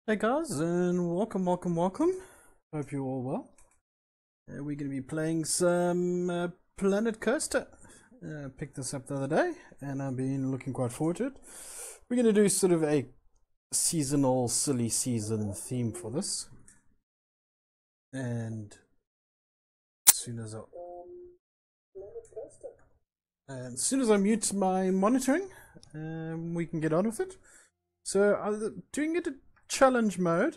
Hey guys, and welcome. Hope you're all well. We're going to be playing some Planet Coaster. Picked this up the other day, and I've been looking quite forward to it. We're going to do sort of a seasonal, silly season theme for this. And as soon as I mute my monitoring, we can get on with it. So I'm doing it in challenge mode,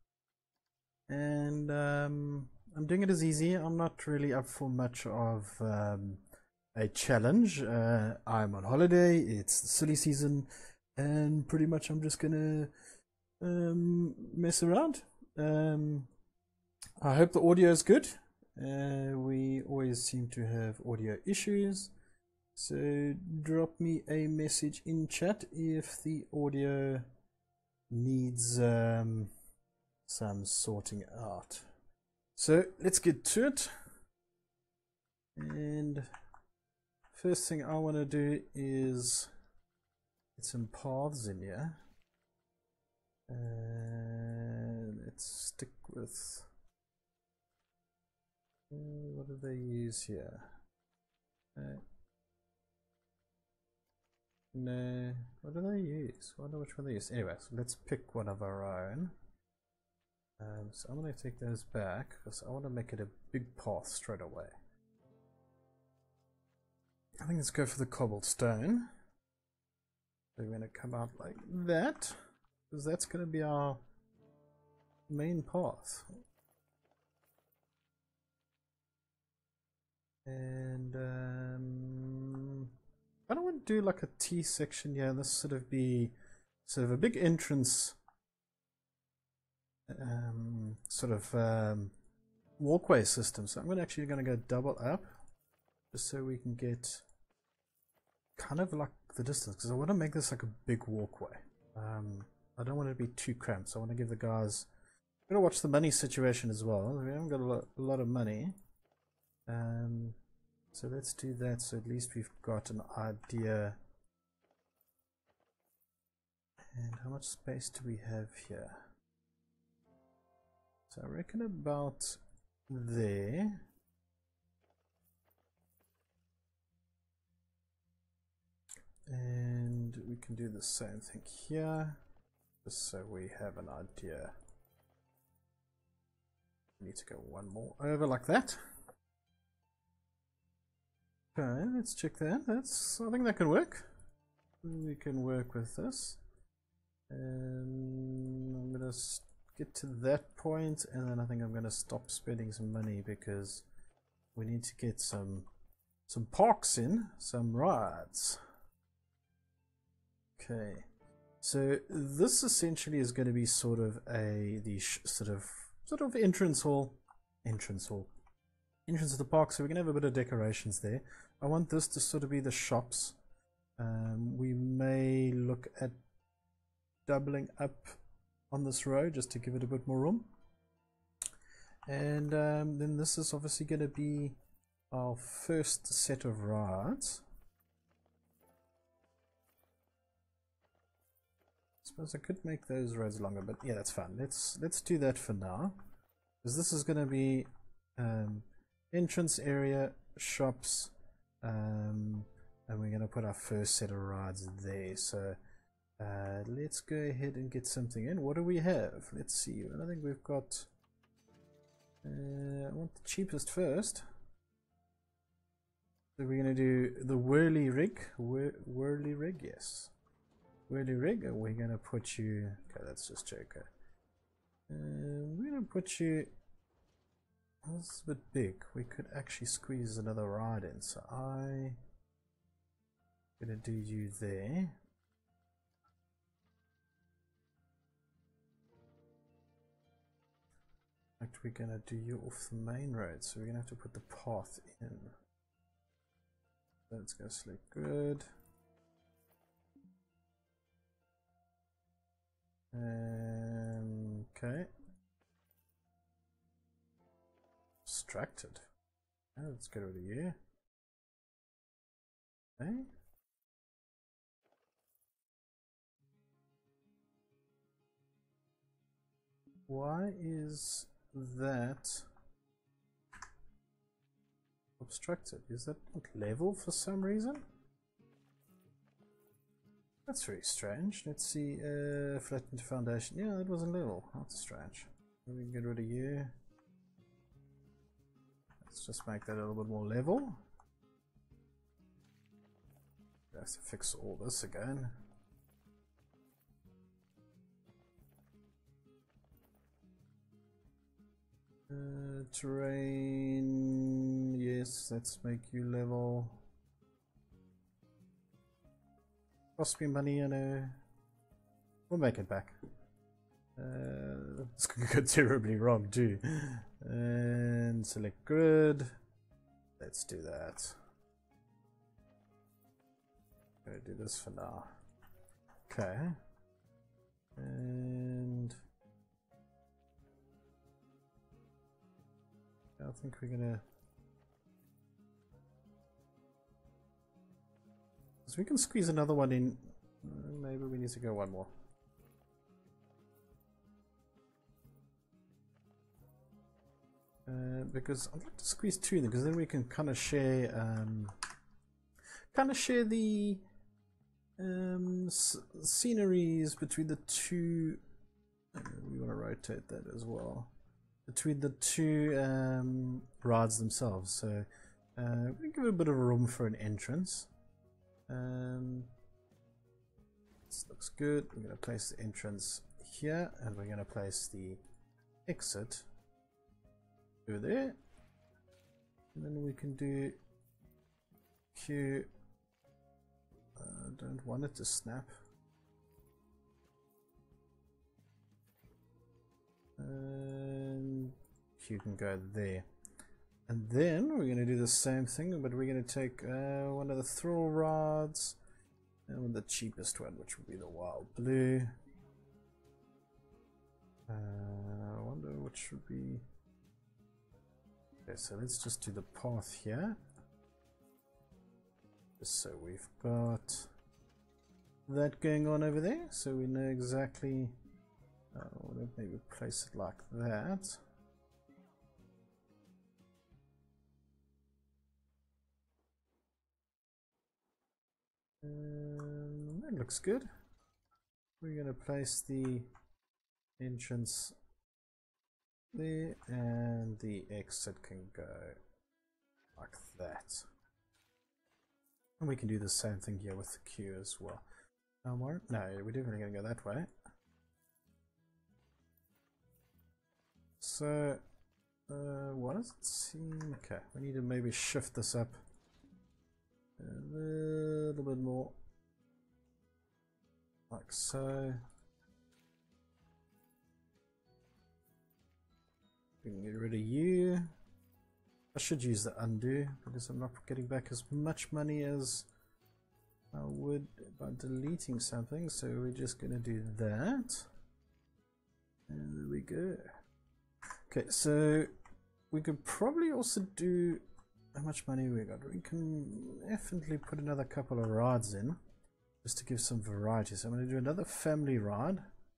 and I'm doing it as easy. I'm not really up for much of a challenge. I'm on holiday, it's the silly season, and pretty much I'm just gonna mess around. I hope the audio is good. We always seem to have audio issues, so drop me a message in chat if the audio needs some sorting out. So let's get to it. And first thing I want to do is get some paths in here. Let's stick with what do they use here? No, what do they use? I wonder which one they use. Anyway, so let's pick one of our own. So I'm going to take those back because I want to make it a big path straight away. I think let's go for the cobblestone. We're going to come out like that because that's going to be our main path. And I don't want to do like a T section here. This sort of be sort of a big entrance walkway system. So I'm actually going to go double up just so we can get kind of like the distance, because I want to make this like a big walkway. I don't want it to be too cramped, so I want to give the guys, I'm going to watch the money situation as well. We haven't got a lot of money, so let's do that, so at least we've got an idea. And how much space do we have here? So I reckon about there. And we can do the same thing here, just so we have an idea. We need to go one more over like that. Okay, let's check that. I think that can work. We can work with this. And I'm gonna get to that point, and then I think I'm gonna stop spending some money because we need to get some parks in, some rides. Okay, so this essentially is going to be sort of sort of entrance of the park. So we're gonna have a bit of decorations there. I want this to sort of be the shops. We may look at doubling up on this row just to give it a bit more room. And then this is obviously going to be our first set of rides. I suppose I could make those roads longer, but yeah, that's fine. Let's do that for now, because this is going to be entrance area, shops, and we're going to put our first set of rides there. So let's go ahead and get something in. What do we have? Let's see. I think we've got I want the cheapest first. So we're going to do the whirly rig. Whirly rig, yes. Whirly rig, and we're going to put you, okay, that's just Joker. We're going to put you, this is a bit big. We could actually squeeze another ride in. So I'm going to do you there. We're gonna do you off the main road, so we're gonna have to put the path in. That's gonna look good. Okay. Distracted. Oh, let's get rid of you. Okay. Why is that obstructed? Is that not level for some reason? That's very strange. Let's see, flattened foundation. Yeah, it wasn't level. That's strange. We can get rid of you. Let's just make that a little bit more level. I have to fix all this again. Terrain, yes, let's make you level. Cost me money, I know. We'll make it back. It's gonna go terribly wrong too. And select grid. Let's do that. I'm gonna do this for now. Okay. And I think we're gonna. So we can squeeze another one in. Maybe we need to go one more. Because I'd like to squeeze two in, because then we can kind of share the sceneries between the two. We want to rotate that as well between the two rides themselves. So we give it a bit of room for an entrance. This looks good. We're going to place the entrance here, and we're going to place the exit over there, and then we can do Q. Don't want it to snap. And Q can go there. And then we're going to do the same thing, but we're going to take one of the thrill rods, and the cheapest one, which would be the wild blue. I wonder which would be. Okay, so let's just do the path here. Just so we've got that going on over there, so we know exactly. We'll maybe place it like that. That looks good. We're going to place the entrance there, and the exit can go like that. And we can do the same thing here with the queue as well. No, we're definitely going to go that way. So, what does it seem? Okay, we need to maybe shift this up a little bit more, like so. We can get rid of you. I should use the undo because I'm not getting back as much money as I would by deleting something. So we're just going to do that. And there we go. Okay, so we could probably also do. How much money we got? We can definitely put another couple of rods in just to give some variety. So I'm going to do another family rod.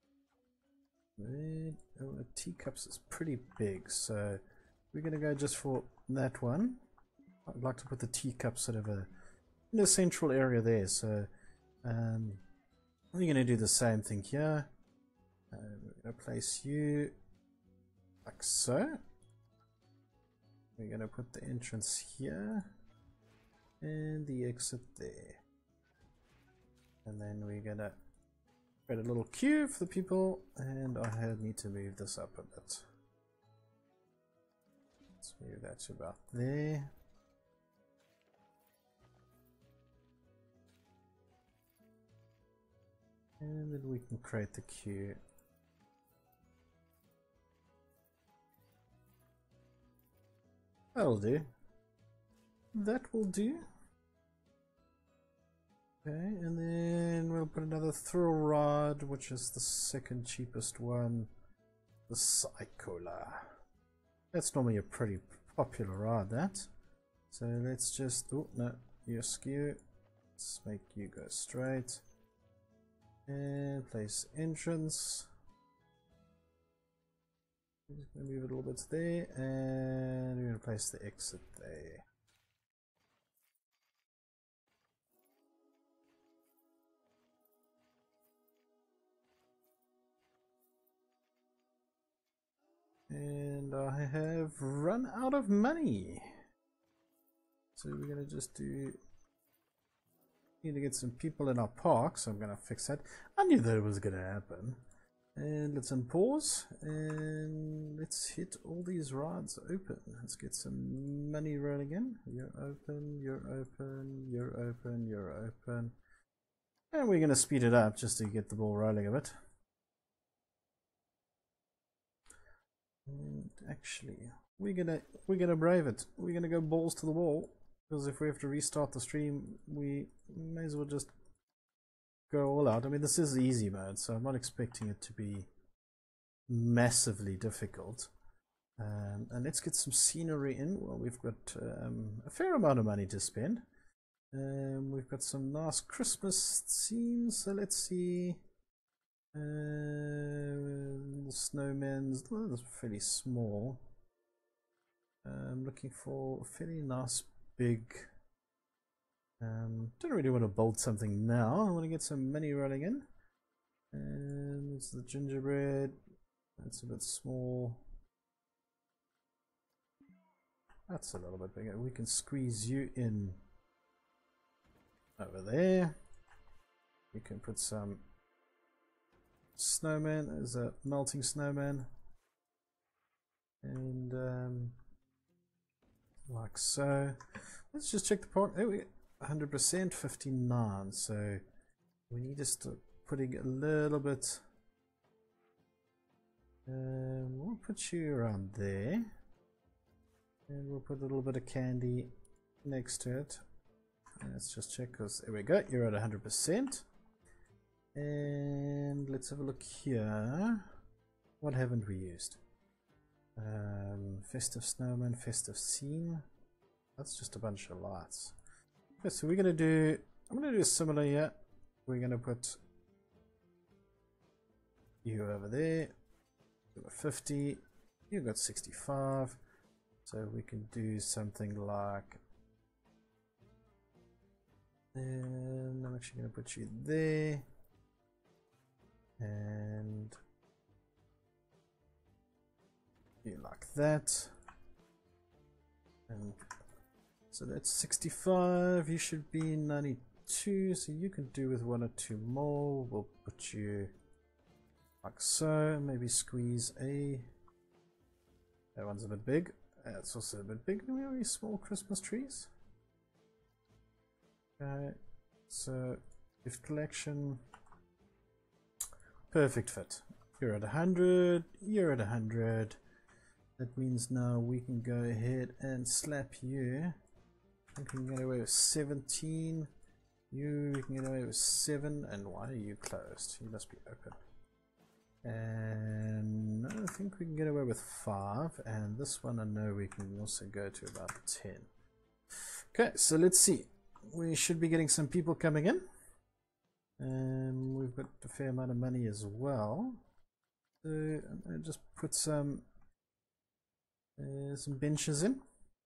Oh, the teacups is pretty big, so we're going to go just for that one. I'd like to put the teacups sort of in the central area there. So we're going to do the same thing here. We're going to place you like so. We're going to put the entrance here and the exit there. And then we're going to create a little queue for the people, and I need to move this up a bit. Let's move that to about there. And then we can create the queue. That'll do. That will do. Okay, and then we'll put another thrill rod, which is the second cheapest one, the Cycola. That's normally a pretty popular rod, that. So let's just, oh no, you're skew. Let's make you go straight. And place entrance. I'm just going to move it a little bit there, and we're going to place the exit there. And I have run out of money. So we're going to just do... Need to get some people in our park, so I'm going to fix that. I knew that was going to happen. And let's unpause, and let's hit all these rides open. Let's get some money rolling in. You're open, you're open, you're open, you're open. And we're going to speed it up just to get the ball rolling a bit. And actually, we're gonna brave it. We're gonna go balls to the wall, because if we have to restart the stream, we may as well just go all out. I mean, this is easy mode, so I'm not expecting it to be massively difficult. And let's get some scenery in. Well, we've got a fair amount of money to spend. We've got some nice Christmas themes, so let's see. The snowman's fairly small. I'm looking for a fairly nice big. Don't really want to build something now. I want to get some money rolling in. And it's the gingerbread. That's a bit small. That's a little bit bigger. We can squeeze you in over there. We can put some snowman as a melting snowman, and like so. Let's just check the part. Oh, 100%, 59. So we need to start putting a little bit. We'll put you around there, and we'll put a little bit of candy next to it. Let's just check, because there we go. You're at 100%. And let's have a look here. What haven't we used? Festive snowman, festive scene. That's just a bunch of lights. Okay, so we're gonna do. I'm gonna do a similar here. We're gonna put you over there. You got 50. You got 65. So we can do something like. And I'm actually gonna put you there. And you like that, and so that's 65. You should be 92, so you can do with one or two more. We'll put you like so. Maybe squeeze a. That one's a bit big. That's also a bit big. Do we have any small Christmas trees? Okay, so gift collection. Perfect fit. You're at 100. You're at 100. That means now we can go ahead and slap you. I think we can get away with 17. You can get away with 7. And why are you closed? You must be open. And I think we can get away with 5. And this one I know we can also go to about 10. Okay, so let's see. We should be getting some people coming in. And we've got a fair amount of money as well. So I'm going to just put some benches in.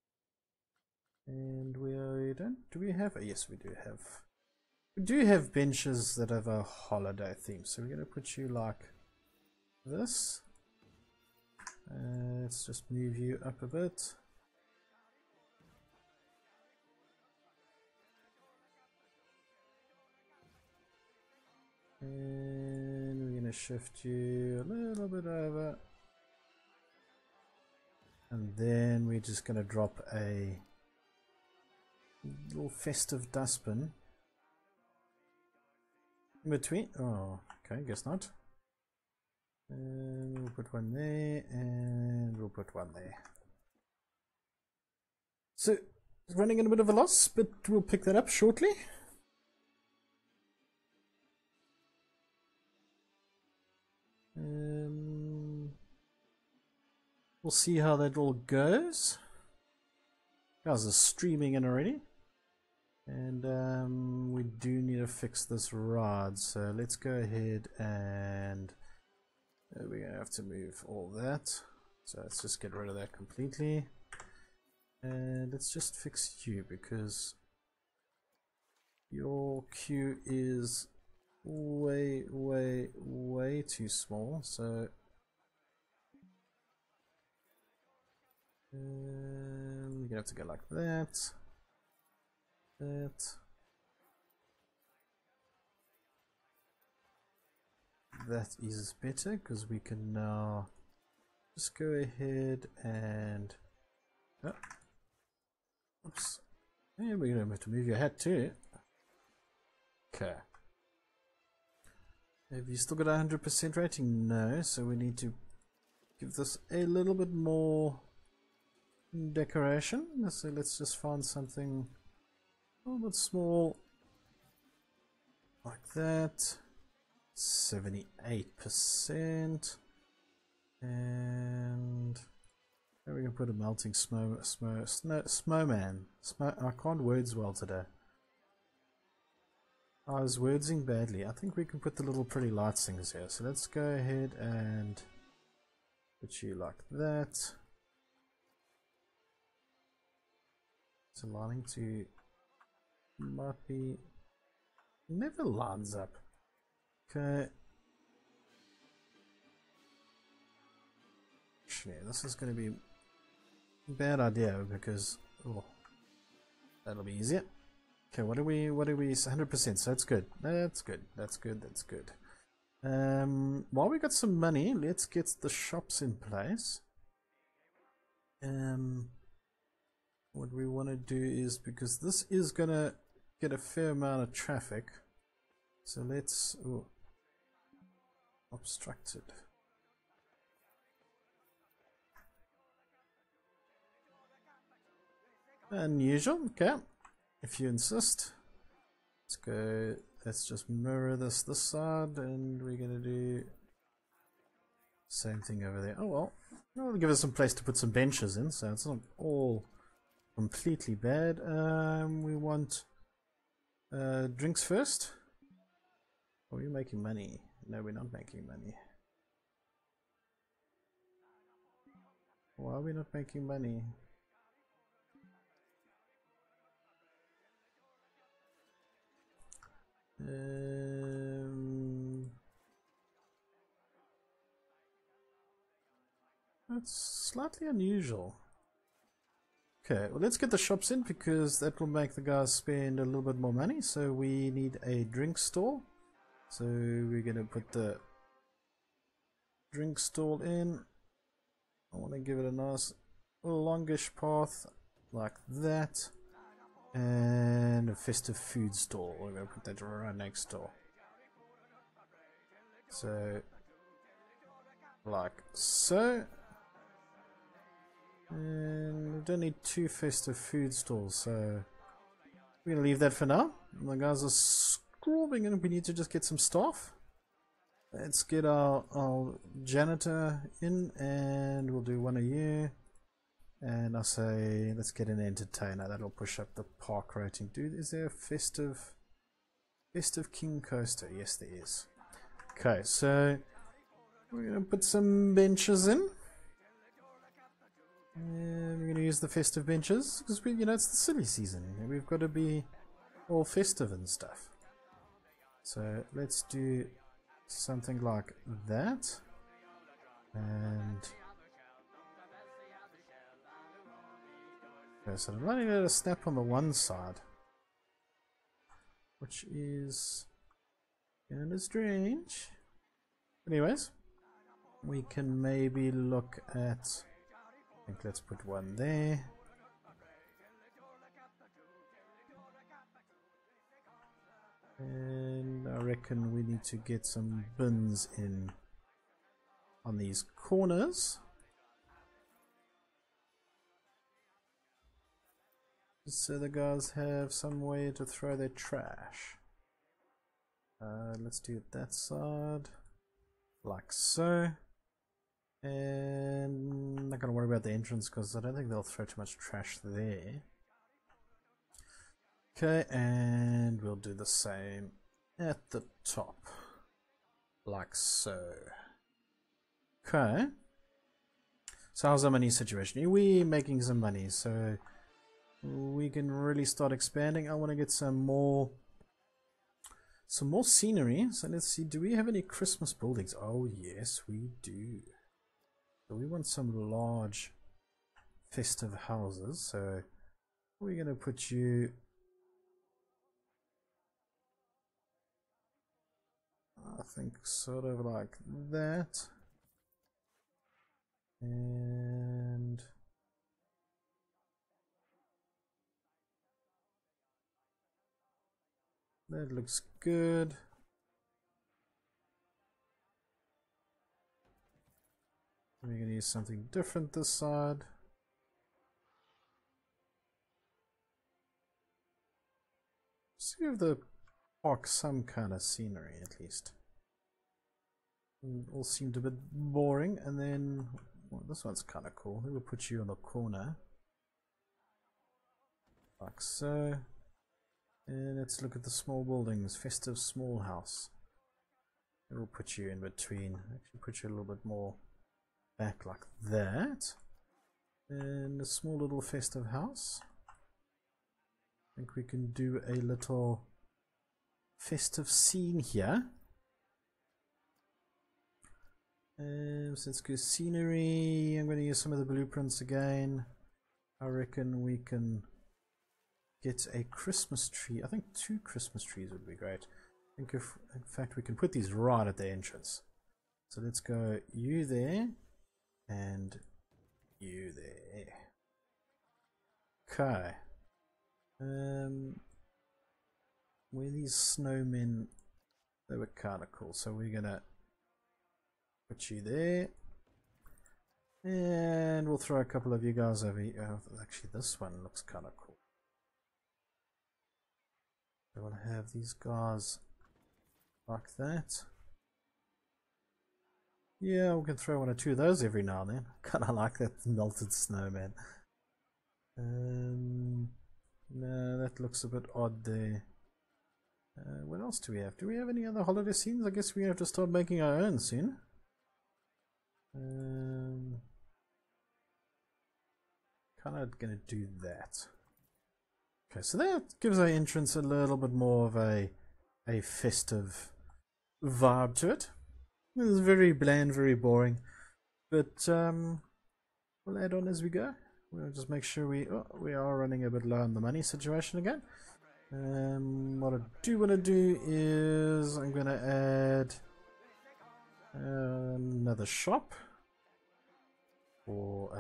And we don't. Do we have? Yes, we do have. We do have benches that have a holiday theme. So we're going to put you like this. Let's just move you up a bit. And we're going to shift you a little bit over. And then we're just going to drop a little festive dustbin in between. Oh, okay, guess not. And we'll put one there, and we'll put one there. So, it's running in a bit of a loss, but we'll pick that up shortly. We'll see how that all goes. Guys are streaming in already. And we do need to fix this rod. So let's go ahead and we're going to have to move all that. So let's just get rid of that completely. And let's just fix you because your queue is way too small. So you're gonna have to go like that. That is better because we can now just go ahead and oops. And we're gonna have to move your hat too. Okay. Have you still got 100% rating? No, so we need to give this a little bit more decoration. So let's just find something a little bit small like that. 78%. And there we can put a melting snowman. I can't words well today. I was wordsing badly. I think we can put the little pretty lights things here. So let's go ahead and put you like that. It's aligning to might be never lines up. Okay. Actually, this is going to be a bad idea because that'll be easier. Okay, what are we 100%, so that's good. That's good. While we got some money, let's get the shops in place. What we want to do is, because this is gonna get a fair amount of traffic, so let's obstructed. Unusual, okay. If you insist. Let's go, let's just mirror this side, and we're gonna do same thing over there. Oh well, it'll give us some place to put some benches in, so it's not all completely bad. We want drinks first. Are we making money? No, we're not making money. Why are we not making money? That's slightly unusual. Okay, well let's get the shops in because that will make the guys spend a little bit more money. So we need a drink stall. So we're gonna put the drink stall in. I want to give it a nice longish path like that. And a festive food stall. We're going to put that right next door. So, like so. And we don't need two festive food stalls, so we're going to leave that for now. The guys are scrawling and we need to just get some staff. Let's get our janitor in, and we'll do one a year. And I say, let's get an entertainer. That'll push up the park rating. Dude, is there a festive King Coaster? Yes, there is. Okay, so we're gonna put some benches in, and we're gonna use the festive benches because it's the silly season. We've got to be all festive and stuff. So let's do something like that, and. Okay, so I'm running out of snap on the one side, which is kind of strange. Anyways, we can maybe look at, I think let's put one there. And I reckon we need to get some bins in on these corners. So the guys have some way to throw their trash. Let's do it that side, like so. And I'm not gonna worry about the entrance because I don't think they'll throw too much trash there. Okay, and we'll do the same at the top, like so. Okay. So how's our money situation? We're making some money, so we can really start expanding. I want to get some more scenery. So let's see, do we have any Christmas buildings? Oh yes, we do. So we want some large festive houses. So we're going to put you, I think, sort of like that. And that looks good. We're going to use something different this side. See if the park some kind of scenery at least. It all seemed a bit boring. And then well, this one's kind of cool. We'll put you on the corner like so. And let's look at the small buildings. Festive small house. It'll put you in between. Actually put you a little bit more back like that. And a small little festive house. I think we can do a little festive scene here. So let's go scenery. I'm going to use some of the blueprints again. I reckon we can get a Christmas tree. I think 2 Christmas trees would be great. I think if, in fact, we can put these right at the entrance. So let's go you there and you there. Okay. Where these snowmen, they were kind of cool. So we're gonna put you there. And we'll throw a couple of you guys over here. Actually, this one looks kind of cool. I want to have these guys like that. Yeah, we can throw 1 or 2 of those every now and then. Kind of like that melted snowman. No, that looks a bit odd there. What else do we have? Do we have any other holiday scenes? I guess we have to start making our own soon. Kind of gonna do that. Okay, so that gives our entrance a little bit more of a festive vibe to it. It's very bland, very boring, but we'll add on as we go. We'll just make sure we are running a bit low on the money situation again. What I do want to do is I'm going to add another shop for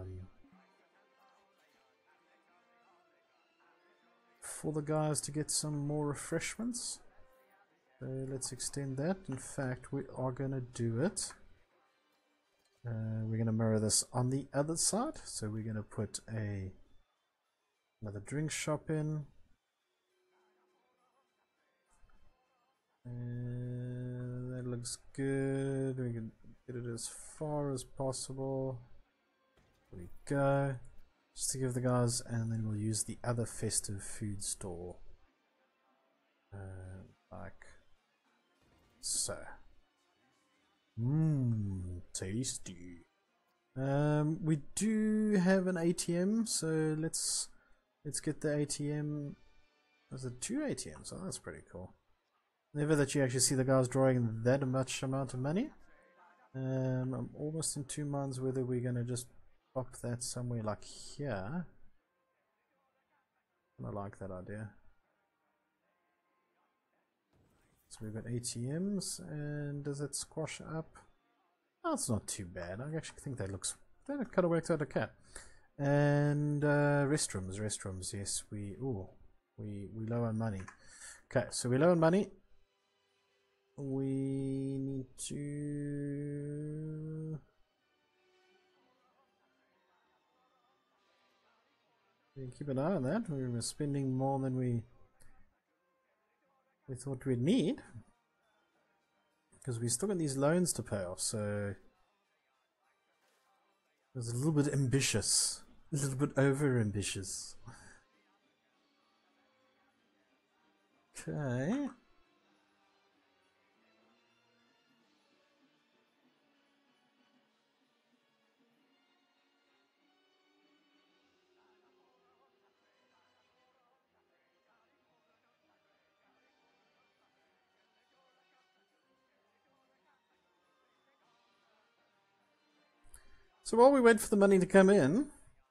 the guys to get some more refreshments. So let's extend that. In fact, we are going to do it. We're going to mirror this on the other side. So we're going to put another drink shop in. And that looks good. We can get it as far as possible. There we go. Just to give the guys, and then we'll use the other festive food store. Like so. Tasty. We do have an ATM, so let's get the ATM. There's 2 ATMs, so that's pretty cool. Never that you actually see the guys drawing that much amount of money. I'm almost in 2 months whether we're gonna just pop that somewhere like here. I like that idea. So we've got ATMs, and does it squash up? Oh, it's not too bad. I actually think that kind of works out okay. And restrooms. Yes, we low on money. Okay, so we low on money. We need to keep an eye on that. We were spending more than we thought we'd need, because we still got these loans to pay off, so it was a little bit ambitious, a little bit over ambitious. Okay. So while we wait for the money to come in,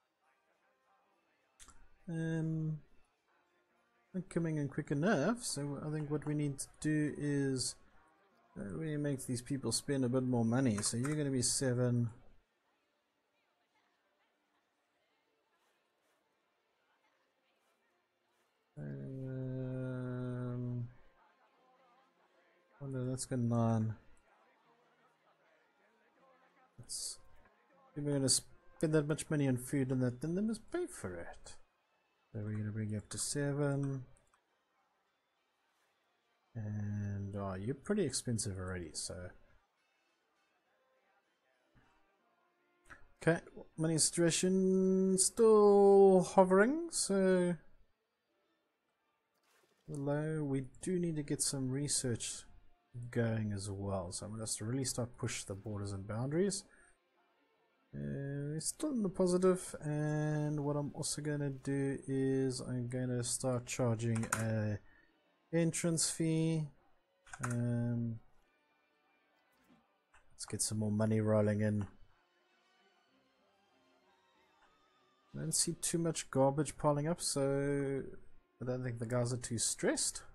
not coming in quick enough, so I think what we need to do is really make these people spend a bit more money. So you're going to be 7. Oh no, let's go 9. If we're going to spend that much money on food and that, then they must pay for it. So we're going to bring you up to 7. And oh, you're pretty expensive already, so. Okay, money situation still hovering, so low. We do need to get some research going as well, so I'm going to really start push the borders and boundaries. It's still in the positive, and what I'm also going to do is I'm going to start charging a entrance fee. Let's get some more money rolling in. I don't see too much garbage piling up, so I don't think the guys are too stressed.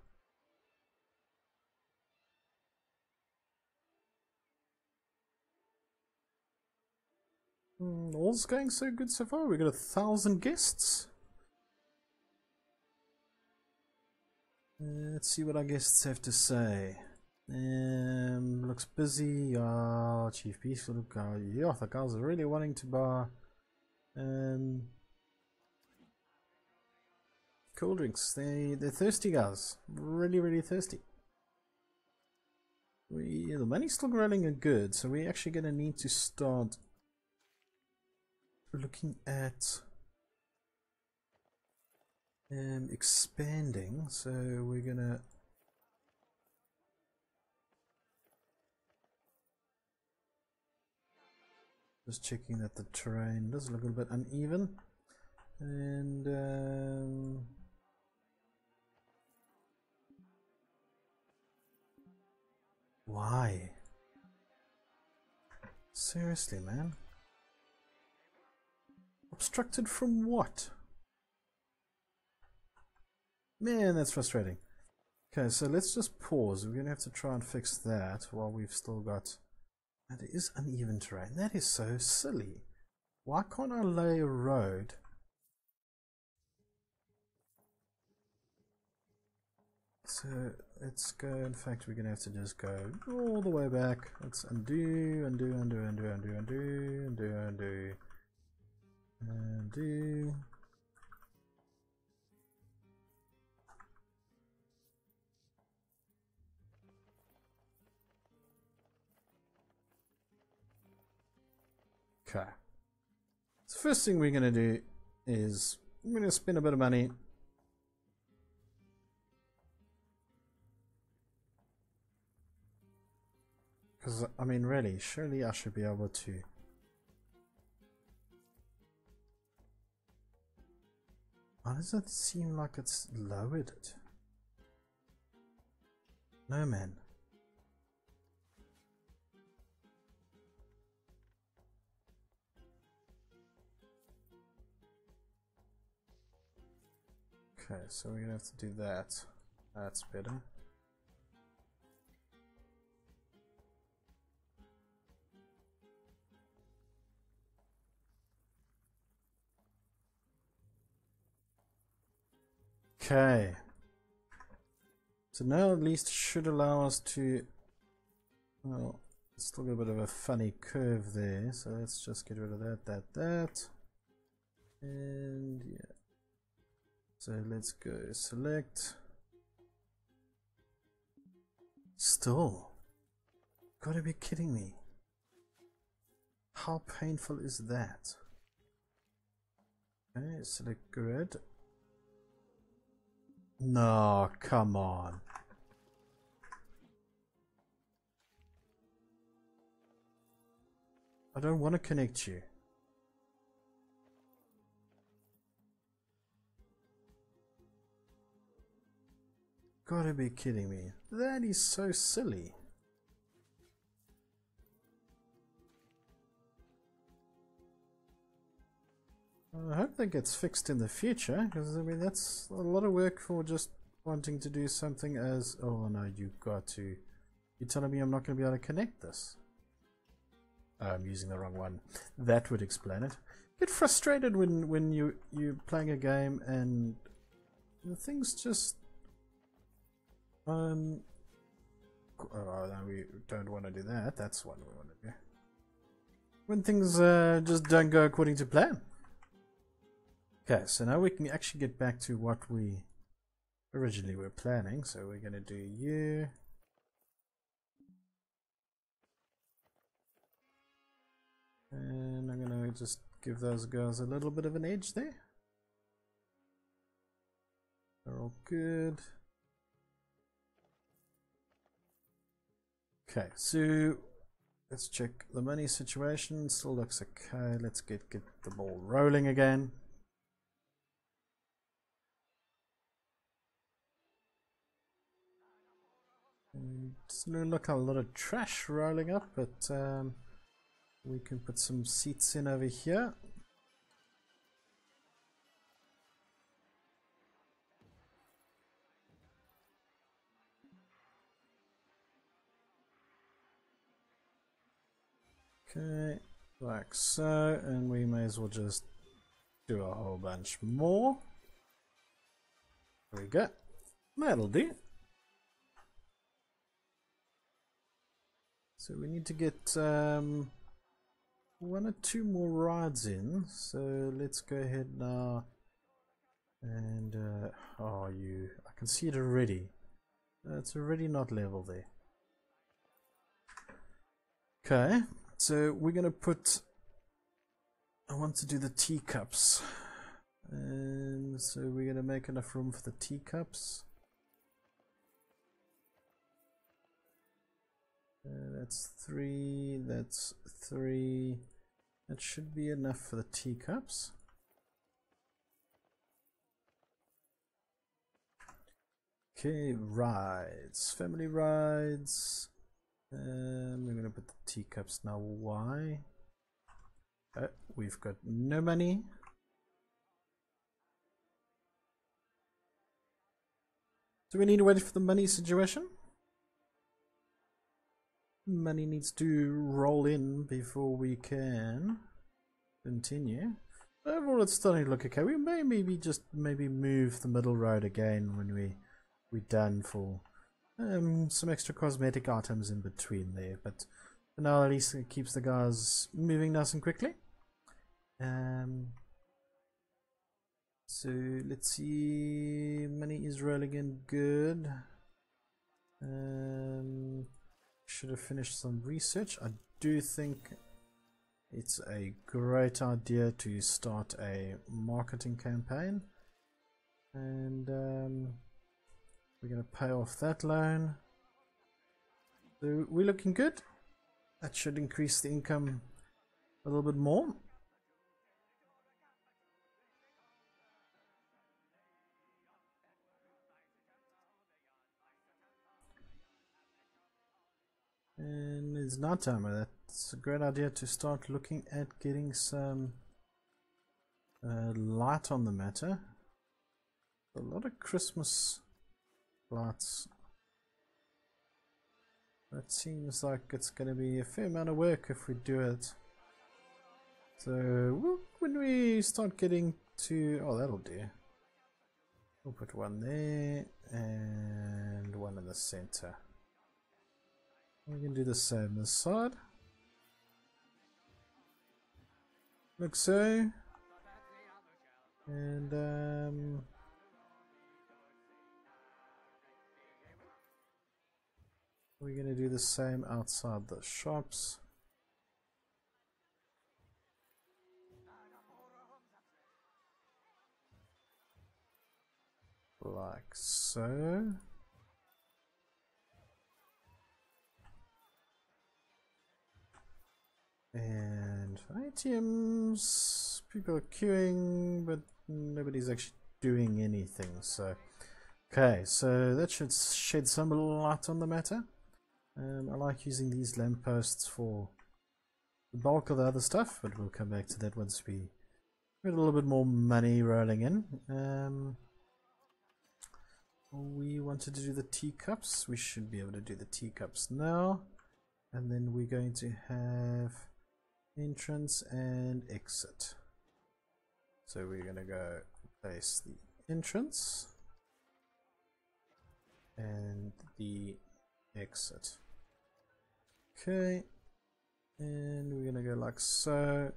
All's going so good so far. We've got 1,000 guests. Let's see what our guests have to say. Looks busy. Chief Beast. Look, yeah, the guys are really wanting to buy cool drinks. They're thirsty, guys. Really thirsty. The money's still rolling good, so we're actually going to need to start looking at expanding. So we're gonna just checking that the terrain does look a little bit uneven, and why? Seriously, man. Obstructed from what? Man, that's frustrating. Okay, so let's just pause. We're gonna have to try and fix that while we've still got... That is uneven terrain. That is so silly. Why can't I lay a road? So let's go, in fact we're gonna have to just go all the way back. Let's undo. Okay. So first thing we're gonna do is I'm gonna spend a bit of money. Because, I mean, really, surely I should be able to... Why does it seem like it's lowered it? No, man. Okay, so we're gonna have to do that. That's better. Okay. So now at least should allow us to... Well, it's still got a bit of a funny curve there, so let's just get rid of that. And yeah. So let's go select. Still. Gotta be kidding me. How painful is that? Okay, select grid. No, come on. I don't want to connect you. Gotta be kidding me. That is so silly. I hope that gets fixed in the future, because I mean that's a lot of work for just wanting to do something as... Oh no, you've got to... You're telling me I'm not going to be able to connect this? Oh, I'm using the wrong one. That would explain it. Get frustrated when you're playing a game and the things just... Oh no, we don't want to do that. That's what we want to do. When things just don't go according to plan. Okay, so now we can actually get back to what we originally were planning. So we're going to do you. And I'm going to just give those girls a little bit of an edge there. They're all good. Okay, so let's check the money situation. Still looks okay. Let's get the ball rolling again. Doesn't look a lot of trash rolling up, but we can put some seats in over here. Okay, like so, and we may as well just do a whole bunch more. There we go. That'll do. So we need to get 1 or 2 more rides in. So let's go ahead now. And oh, I can see it already. It's already not level there. Okay, so we're gonna put... I want to do the teacups. And so we're gonna make enough room for the teacups. That's 3, that's 3. That should be enough for the teacups. Okay, rides, family rides. We're gonna put the teacups now. Why? We've got no money. Do we need to wait for the money situation? Money needs to roll in before we can continue. Overall, it's starting to look okay. We may maybe move the middle road again when we're done for some extra cosmetic items in between there. But for now, at least it keeps the guys moving nice and quickly. So let's see. Money is rolling in good. Should have finished some research. I do think it's a great idea to start a marketing campaign, and we're going to pay off that loan. So we're looking good. That should increase the income a little bit more. And it's night time. That's a great idea to start looking at getting some light on the matter. A lot of Christmas lights. That seems like it's going to be a fair amount of work if we do it. So when we start getting to... Oh, that'll do. We'll put one there and one in the center. We can do the same this side. Like so. And we're going to do the same outside the shops. Like so. And ATMs, people are queuing, but nobody's actually doing anything. So, okay, so that should shed some light on the matter. I like using these lampposts for the bulk of the other stuff, but we'll come back to that once we Got a little bit more money rolling in. We wanted to do the teacups. We should be able to do the teacups now. And then we're going to have entrance and exit. So we're going to go place the entrance and the exit. Okay. And we're going to go like so.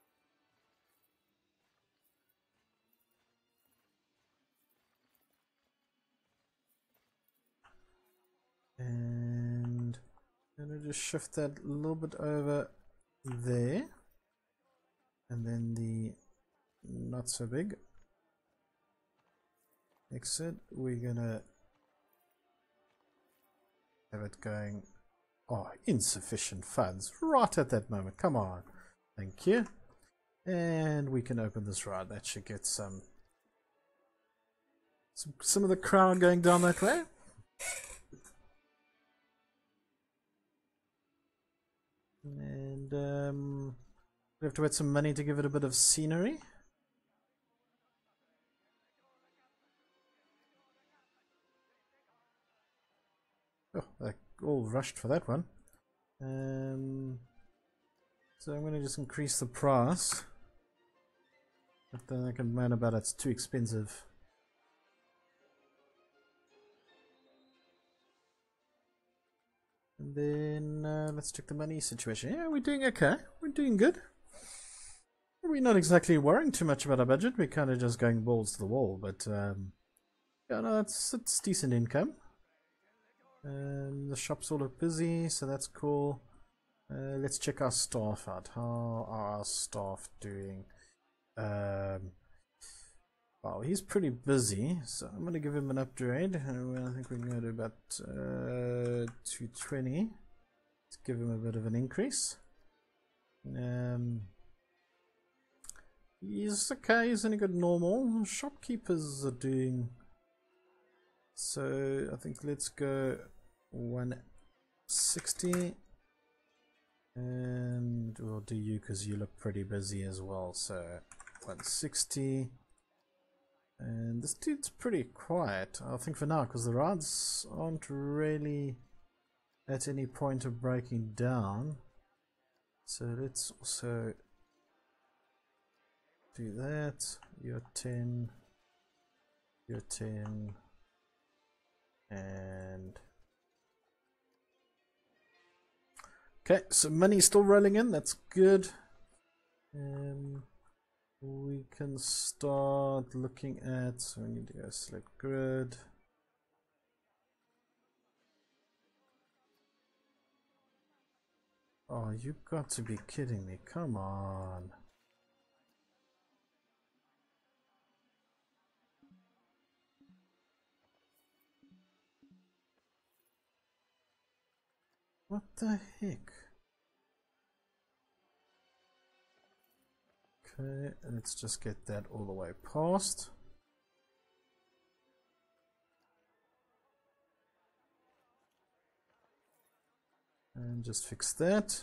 And I'm going to just shift that a little bit over there, and then the not so big exit, we're gonna have it going. Oh, insufficient funds right at that moment. Come on. Thank you. And we can open this ride. That should get some of the crowd going down that way. And we have to wait some money to give it a bit of scenery. Oh, they all rushed for that one. So I'm going to just increase the price. But then I can moan about it's too expensive. And then let's check the money situation. Yeah, we're doing okay. We're doing good. We're not exactly worrying too much about our budget. We're kind of just going balls to the wall. But yeah, no, it's decent income. The shops all look busy, so that's cool. Let's check our staff out. How are our staff doing? Wow, he's pretty busy, so I'm going to give him an upgrade. I think we're going to do about 220. Let's give him a bit of an increase. He's okay, he's only got normal. Shopkeepers are doing... So I think let's go 160. And we'll do you because you look pretty busy as well. So 160. And this dude's pretty quiet, I think, for now, because the rides aren't really at any point of breaking down. So let's also do that. You're 10. You're 10. And okay, so money's still rolling in. That's good. We can start looking at, so we need to go select grid. Oh, you've got to be kidding me. Come on. What the heck? Okay, let's just get that all the way past. And just fix that.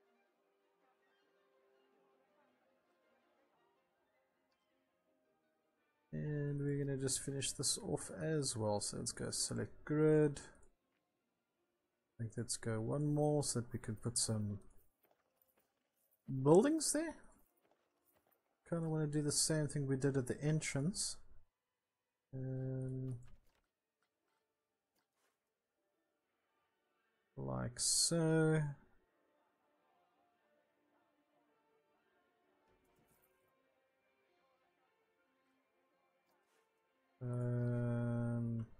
And we're going to just finish this off as well. So let's go select grid. I think let's go one more so that we can put some buildings there. Kind of want to do the same thing we did at the entrance. Like so. I'm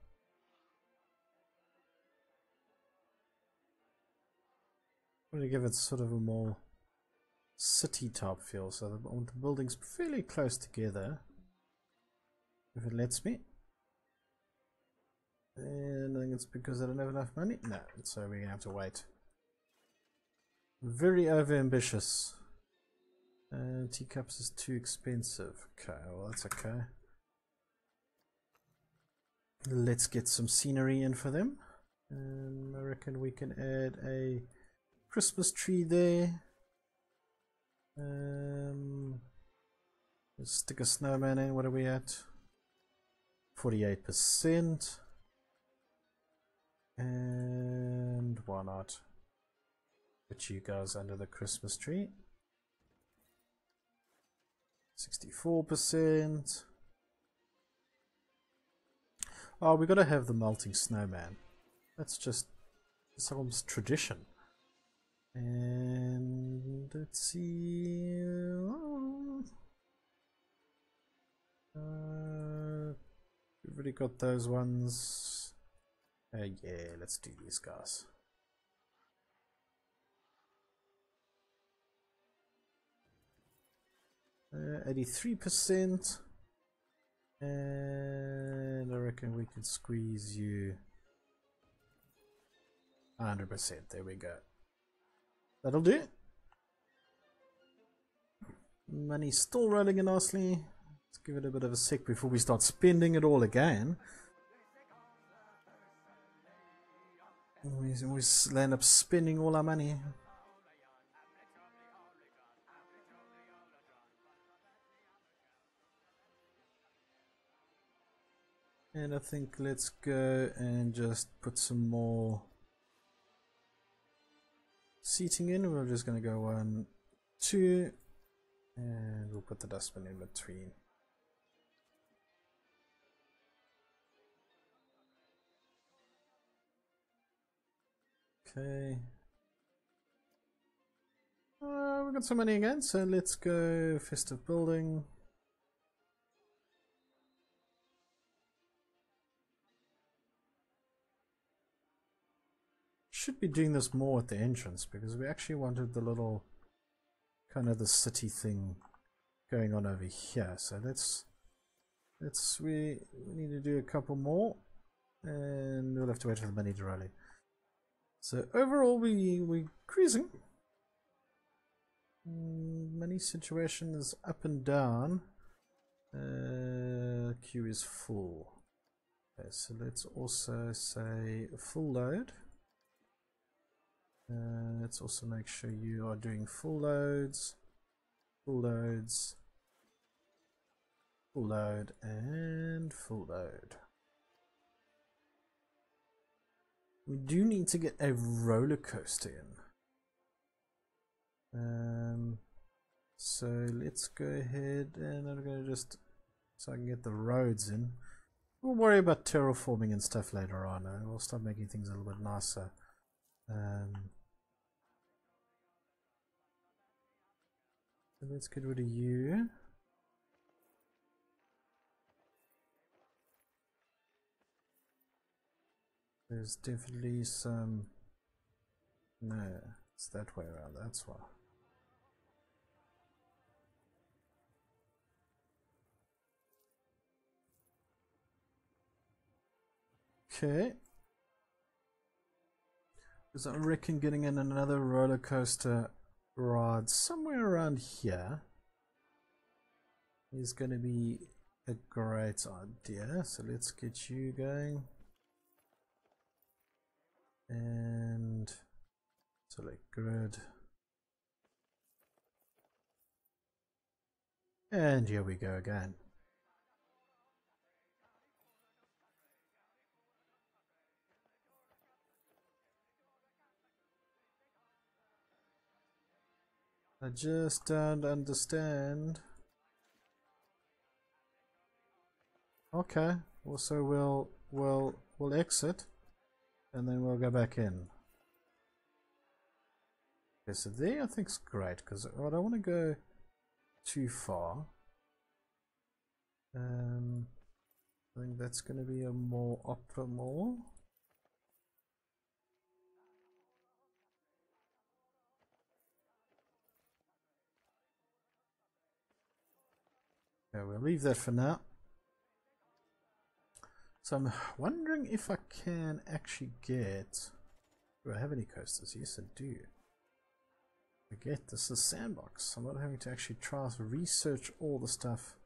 going to give it sort of a more city type feel, so I want the buildings fairly close together, if it lets me. And I think it's because I don't have enough money. No, so we're gonna have to wait. Very over ambitious. Teacups is too expensive. Okay, well that's okay. Let's get some scenery in for them. I reckon we can add a Christmas tree there. Let's stick a snowman in. What are we at? 48%. And why not put you guys under the Christmas tree? 64%. Oh, we gotta have the melting snowman. That's just almost tradition. And let's see. We've already got those ones. Yeah, let's do these guys. Uh, 83%. And I reckon we can squeeze you 100%. There we go. That'll do. Money's still rolling in nicely. Let's give it a bit of a sec before we start spending it all again. We end up spending all our money. And I think let's go and just put some more seating in. We're just going to go 1, 2, and we'll put the dustbin in between. Okay. We've got some money again, so let's go festive building. Should be doing this more at the entrance because we actually wanted the little kind of the city thing going on over here. So we need to do a couple more, and we'll have to wait for the money to roll in. So overall, we're cruising. Money situation is up and down. Queue is full. Okay, so let's also say full load. Let's also make sure you are doing full loads, full loads, full load, and full load. We do need to get a roller coaster in. So let's go ahead and I'm going to just, so I can get the roads in. We'll worry about terraforming and stuff later on. We'll start making things a little bit nicer. So let's get rid of you. There's definitely some... No, it's that way around, that's why. Okay. Because I reckon getting in another roller coaster ride somewhere around here is going to be a great idea. So let's get you going. And select grid. And here we go again. I just don't understand. Okay, also we'll exit and then we'll go back in. Okay, so there I think's great because I don't want to go too far. I think that's going to be a more optimal. Okay, we'll leave that for now. So I'm wondering if I can actually get... Do I have any coasters? Yes, I do. Forget this is sandbox. I'm not having to actually try to research all the stuff.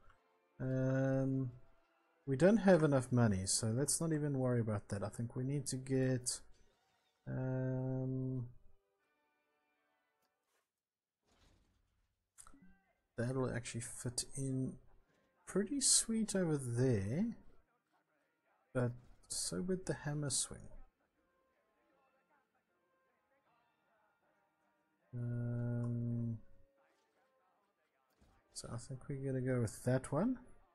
We don't have enough money, so let's not even worry about that. I think we need to get... that'll actually fit in pretty sweet over there, but so would the hammer swing. So I think we're gonna go with that one.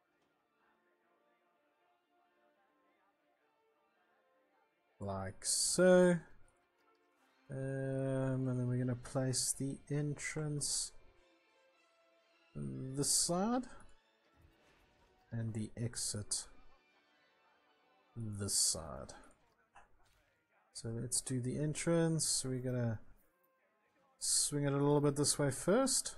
Like so. And then we're gonna place the entrance this side and the exit this side. So let's do the entrance. So we're gonna swing it a little bit this way first.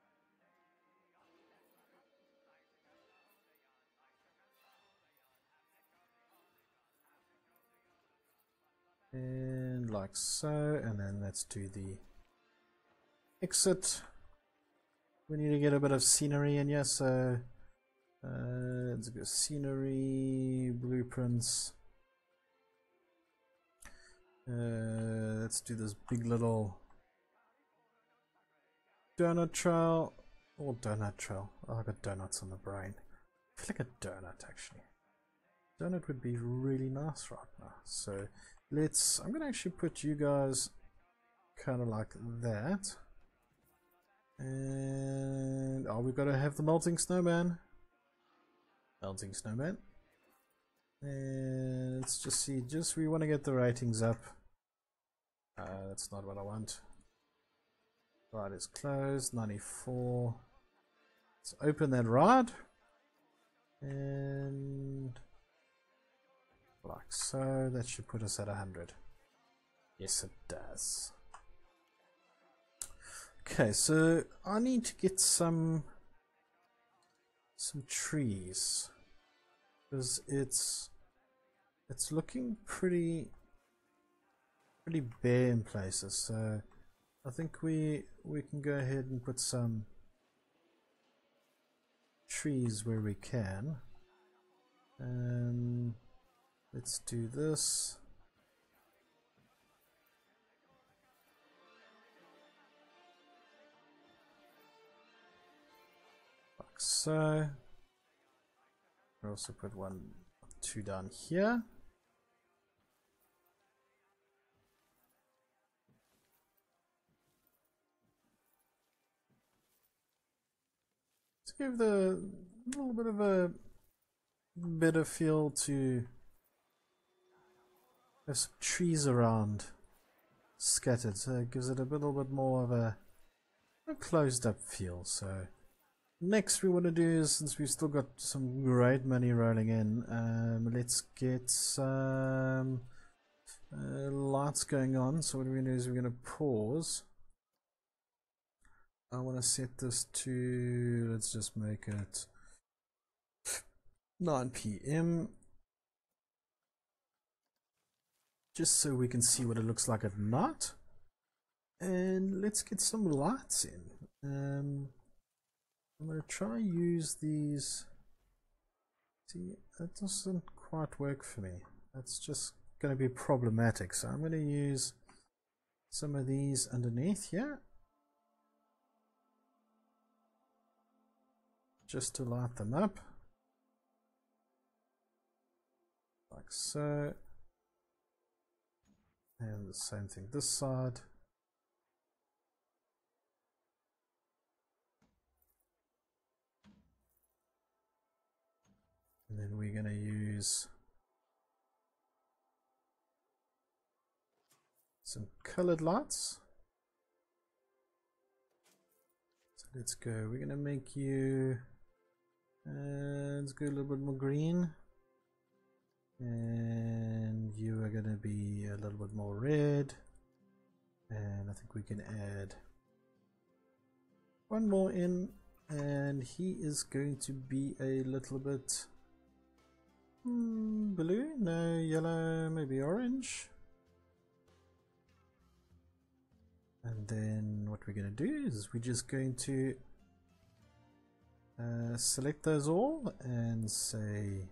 And like so, and then let's do the exit. We need to get a bit of scenery in here, so let's go scenery, blueprints. Let's do this big little donut trail, or donut trail. Oh, I got donuts on the brain. I feel like a donut actually. Donut would be really nice right now. So I'm gonna actually put you guys kind of like that. And oh, we've got to have the melting snowman. Melting snowman. And let's just see, we want to get the ratings up. That's not what I want. Ride is closed, 94. Let's open that ride. And like so, that should put us at 100. Yes, it does. Okay, so I need to get some trees because it's looking pretty bare in places. So I think we can go ahead and put some trees where we can. Let's do this. Like so. We'll also put 1, 2 down here. To give the little bit of a better feel to have some trees around scattered, so it gives it a little bit more of a closed up feel. So next we want to do is, since we've still got some great money rolling in, let's get some lights going on. So what we're going to do is we're going to pause. I want to set this to, let's just make it 9 PM, just so we can see what it looks like at night. And let's get some lights in. I'm going to try use these. See, that doesn't quite work for me. That's just going to be problematic. So I'm going to use some of these underneath here, just to light them up. Like so. And the same thing this side. And then we're going to use some colored lights. So let's go. We're going to make you, let's go a little bit more green. And you are going to be a little bit more red. And I think we can add one more in. And he is going to be a little bit blue, no, yellow, maybe orange. And then what we're going to do is we're just going to select those all and say,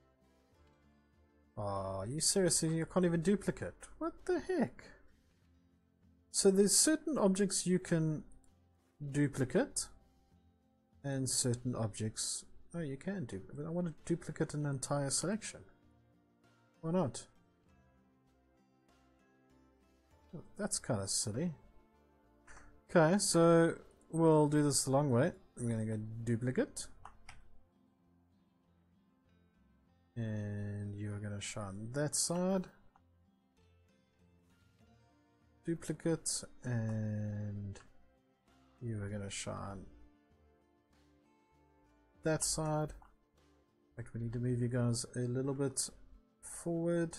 oh, you seriously, you can't even duplicate? What the heck? So there's certain objects you can duplicate, and certain objects. Oh, you can do, but I want to duplicate an entire selection. Why not? Oh, that's kind of silly. Okay, so we'll do this the long way. We're going to go duplicate. And you're going to shine that side. Duplicate. And you are going to shine that side. In fact, we need to move you guys a little bit forward.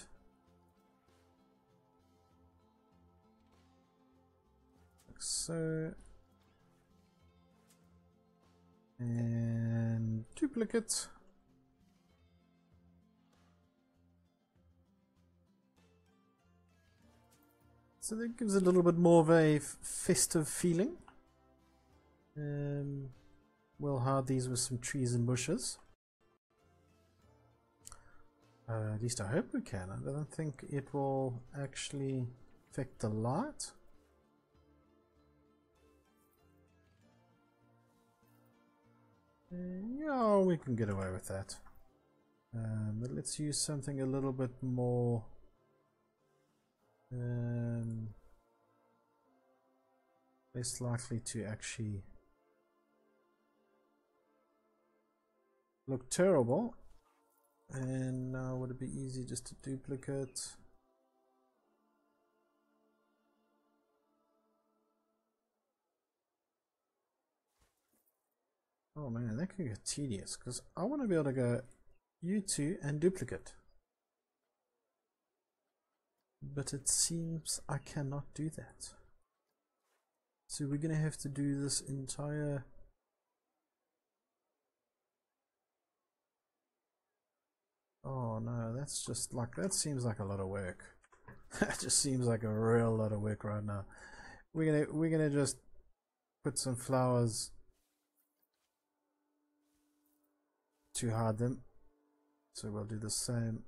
Like so. And duplicate. So that gives it a little bit more of a festive feeling. We'll hide these with some trees and bushes. At least I hope we can. I don't think it will actually affect the light. Yeah, we can get away with that. But let's use something a little bit more less likely to actually look terrible. And now would it be easy just to duplicate? Oh man, that can get tedious because I want to be able to go you two and duplicate. But it seems I cannot do that. So we're going to have to do this entire... Oh no, that's just like, that seems like a lot of work. That just seems like a real lot of work right now. We're gonna just put some flowers to hide them. So we'll do the same.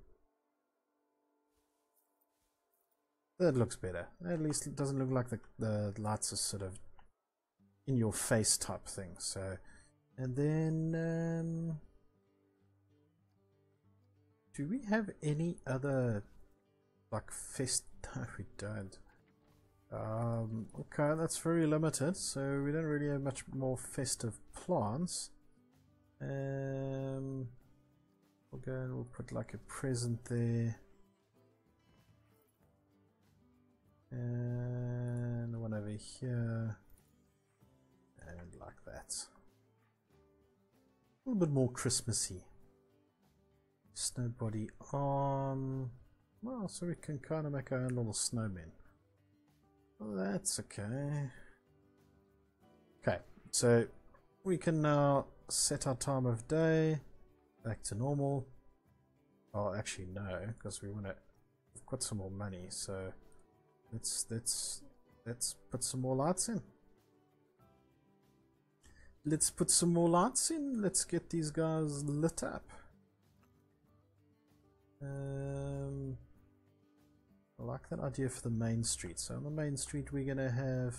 That looks better. At least it doesn't look like the lights are sort of in your face type thing. So, and then do we have any other like fest? No, we don't. Okay, that's very limited. So we don't really have much more festive plants. We'll go and we'll put like a present there. And one over here. And like that. A little bit more Christmassy. Snow body on. Well, so we can kind of make our own little snowmen. Well, that's okay. Okay, so we can now set our time of day back to normal. Oh, actually no, because we've got some more money, so let's put some more lights in. Let's put some more lights in. Let's get these guys lit up. I like that idea for the main street. So on the main street we're gonna have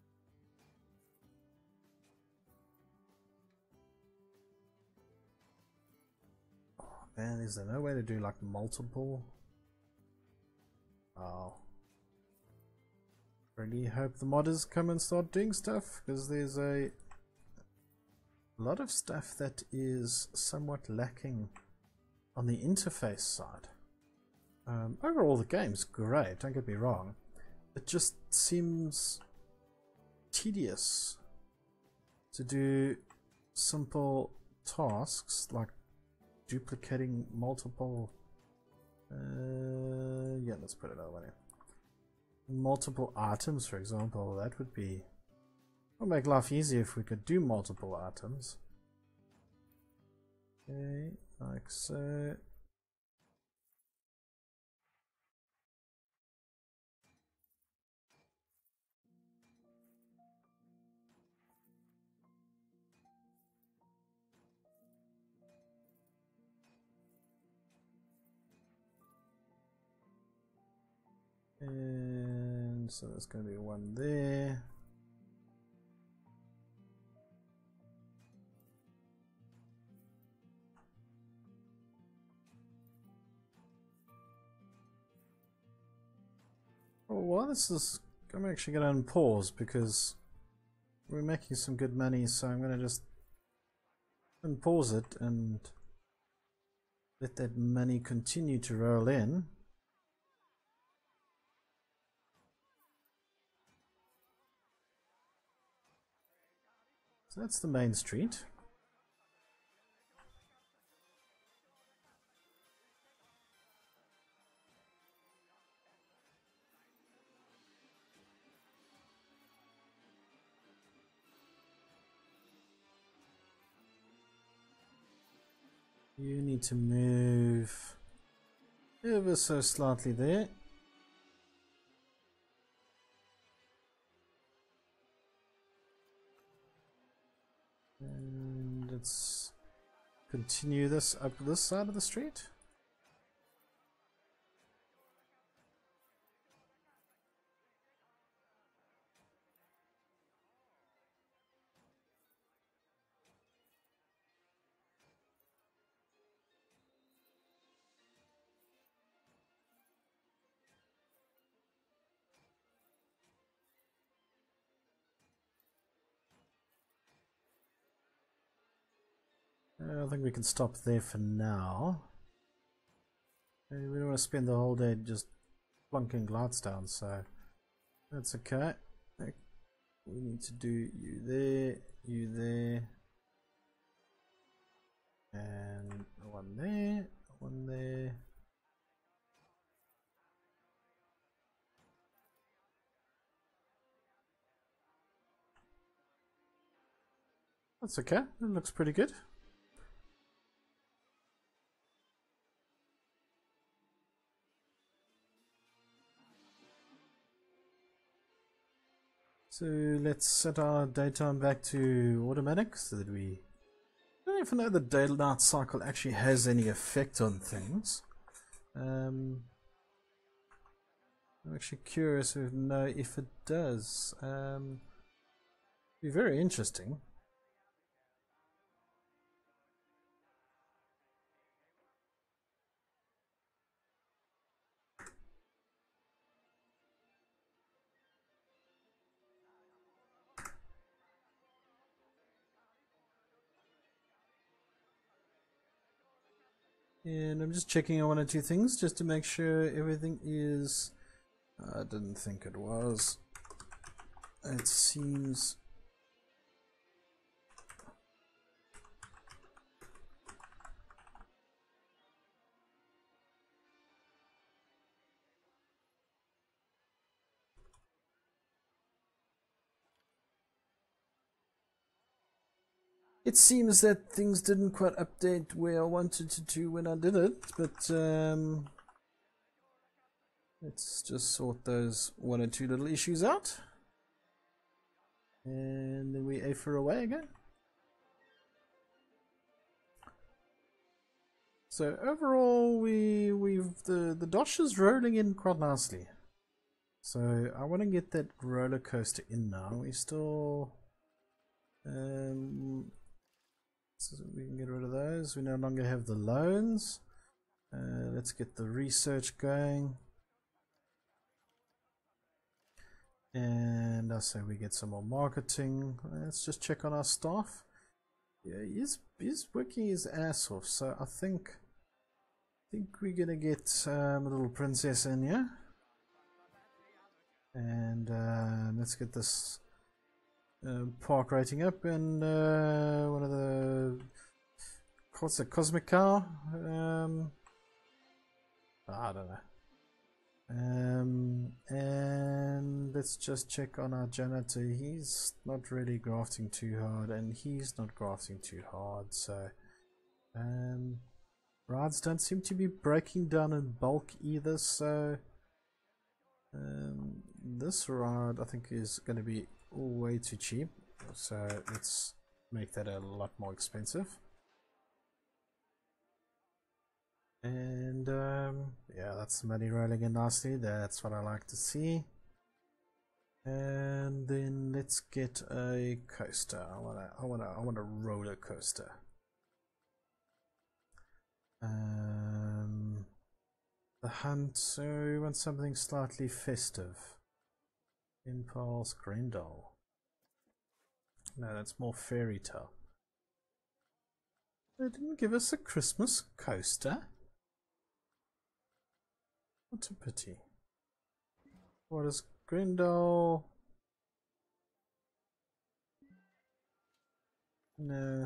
man, is there no way to do like multiple? Oh. Really hope the modders come and start doing stuff, because there's a lot of stuff that is somewhat lacking on the interface side. Overall the game's great, don't get me wrong. It just seems tedious to do simple tasks like duplicating multiple yeah, let's put it that way. Multiple items, for example, that would make life easier if we could do multiple items. Okay, like so. And so there's going to be one there. this is, I'm actually going to unpause because we're making some good money, so I'm going to just unpause it and let that money continue to roll in. So that's the main street. You need to move ever so slightly there. And let's continue this up this side of the street. I think we can stop there for now. We don't want to spend the whole day just plunking lights down, so that's okay. We need to do you there, and one there, one there. That's okay, it looks pretty good. So let's set our daytime back to automatic so that we don't even know the day-night cycle actually has any effect on things. I'm actually curious to know if it does. Be very interesting. And I'm just checking on one or two things just to make sure everything is... I didn't think it was. It seems... It seems that things didn't quite update where I wanted to do when I did it, but let's just sort those one or two little issues out. And then we for away again. So overall, the dosh is rolling in quite nicely. So I want to get that roller coaster in now. We still, so we can get rid of those. We no longer have the loans. Let's get the research going. And I say we get some more marketing. Let's just check on our staff. Yeah, he's working his ass off. So I think we're gonna get a little princess in here. And let's get this park rating up. And one of the, what's it, Cosmic Cow? I don't know. And let's just check on our janitor. He's not really grafting too hard, and he's not grafting too hard. So rides don't seem to be breaking down in bulk either. So this ride I think is going to be way too cheap. So let's make that a lot more expensive. And yeah, that's money rolling in nicely. That's what I like to see. And then let's get a coaster. I want a roller coaster. The hunt. So we want something slightly festive. Impulse, Grendel. No, that's more fairy tale. They didn't give us a Christmas coaster. What a pity. What is Grendel? No.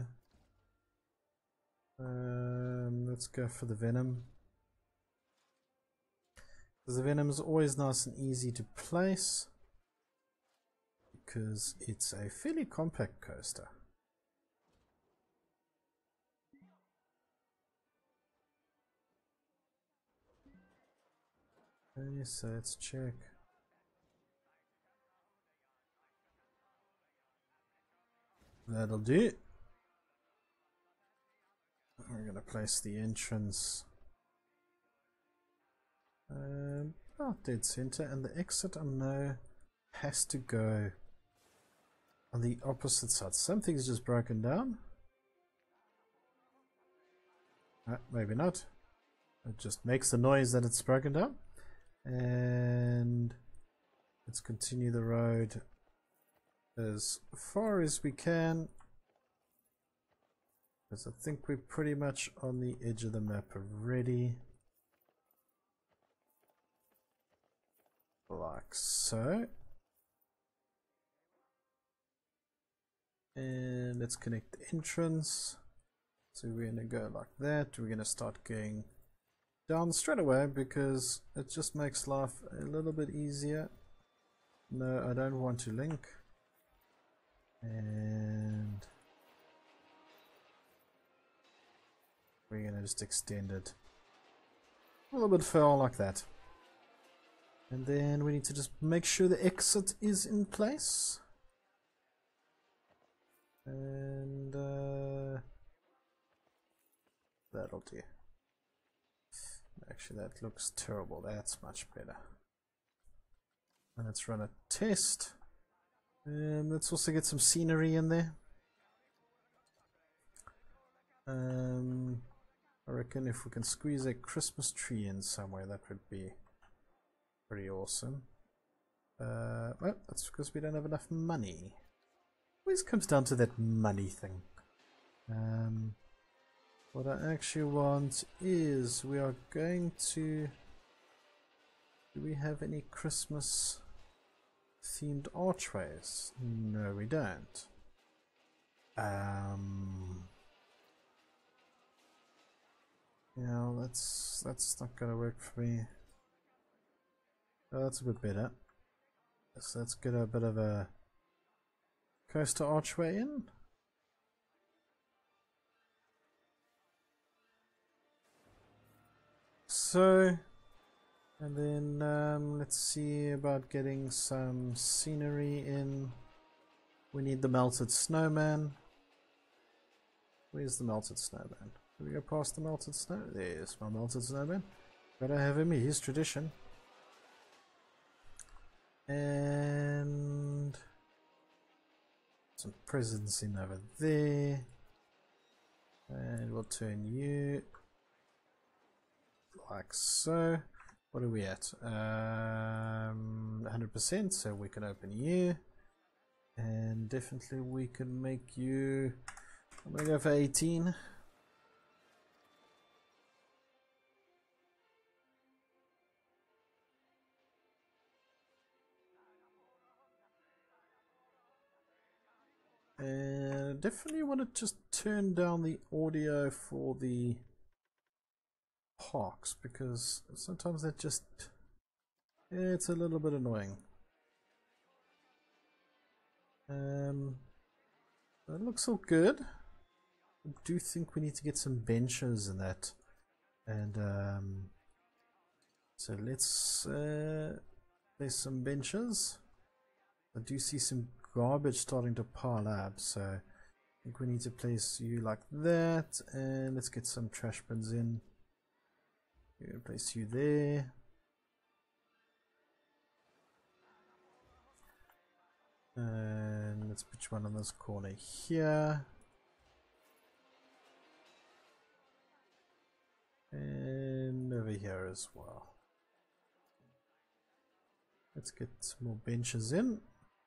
Let's go for the Venom. The Venom is always nice and easy to place because it's a fairly compact coaster. Okay, so let's check. That'll do. We're going to place the entrance about dead center, and the exit I know has to go on the opposite side. Something's just broken down. Maybe not. It just makes the noise that it's broken down. And let's continue the road as far as we can, because I think we're pretty much on the edge of the map already. Like so. And let's connect the entrance. So we're going to go like that. We're going to start going down straight away because it just makes life a little bit easier. No, I don't want to link. And we're going to just extend it a little bit further like that. And then we need to just make sure the exit is in place. And that'll do. Actually, that looks terrible. That's much better. And let's run a test. And let's also get some scenery in there. I reckon if we can squeeze a Christmas tree in somewhere, that would be pretty awesome. Well, that's because we don't have enough money. Always comes down to that money thing. What I actually want is we are going to... Do we have any Christmas themed archways? No, we don't. Yeah, that's not gonna work for me. Oh, that's a bit better. So let's get a bit of a coaster archway in. So, and then let's see about getting some scenery in. We need the melted snowman. Where's the melted snowman? Did we go past the melted snow? There's my melted snowman. Gotta have him, he's tradition. And some presents in over there. And we'll turn you like so. What are we at? 100%, so we can open you. And definitely we can make you... I'm gonna go for 18. And definitely want to just turn down the audio for the parks, because sometimes that just... it's a little bit annoying. That looks all good. I do think we need to get some benches in that. And so let's there's some benches. I do see some garbage starting to pile up, so I think we need to place you like that. And let's get some trash bins in. We're gonna place you there. And let's put one on this corner here. And over here as well. Let's get some more benches in.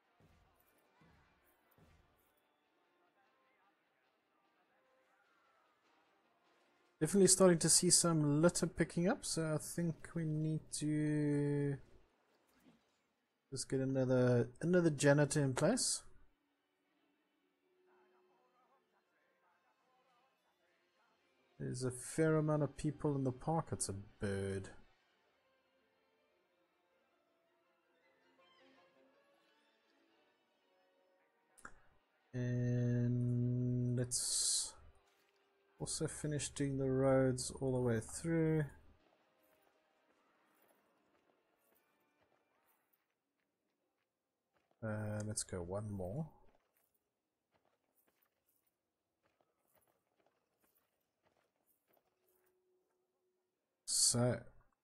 Definitely starting to see some litter picking up, so I think we need to just get another janitor in place. There's a fair amount of people in the park. It's a bird. And let's also finish doing the roads all the way through. Let's go one more. So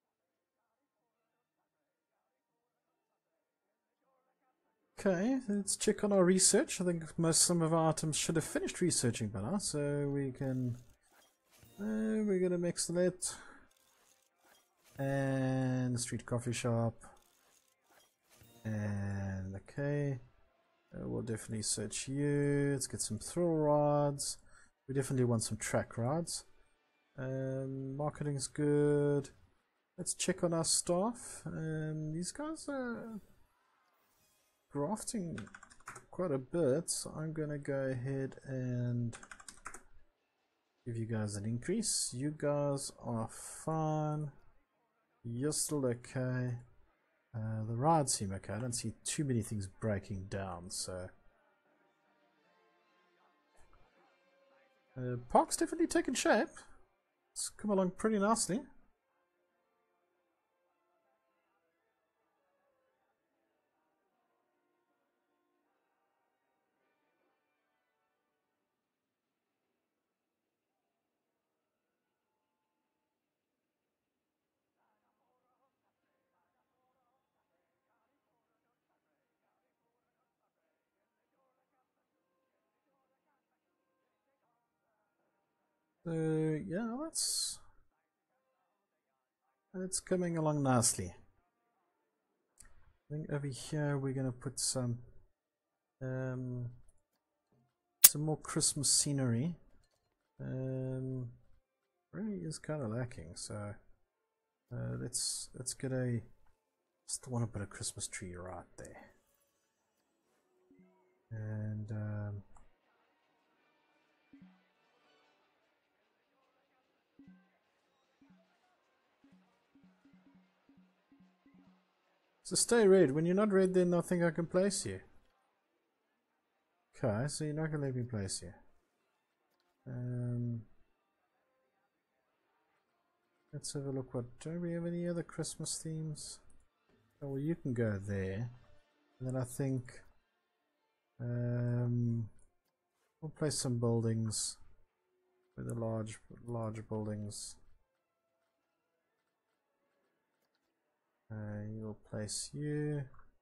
okay, let's check on our research. I think some of our items should have finished researching by now, so we can we're gonna mix that and the street coffee shop. And okay, we'll definitely search you. Let's get some thrill rods. We definitely want some track rods. Marketing's good. Let's check on our staff. These guys are grafting quite a bit, so I'm gonna go ahead and give you guys an increase. You guys are fine. You're still okay. The rides seem okay. I don't see too many things breaking down, so park's definitely taking shape. It's come along pretty nicely. Yeah, that's coming along nicely. I think over here we're gonna put some more Christmas scenery. Really is kind of lacking, so let's get a. Still want to put a Christmas tree right there, and so stay red. When you're not red, then I think I can place you. Okay, so you're not gonna let me place you. Let's have a look. What do we have any other Christmas themes? Oh, well, you can go there, and then I think we'll place some buildings with the large buildings. You'll place you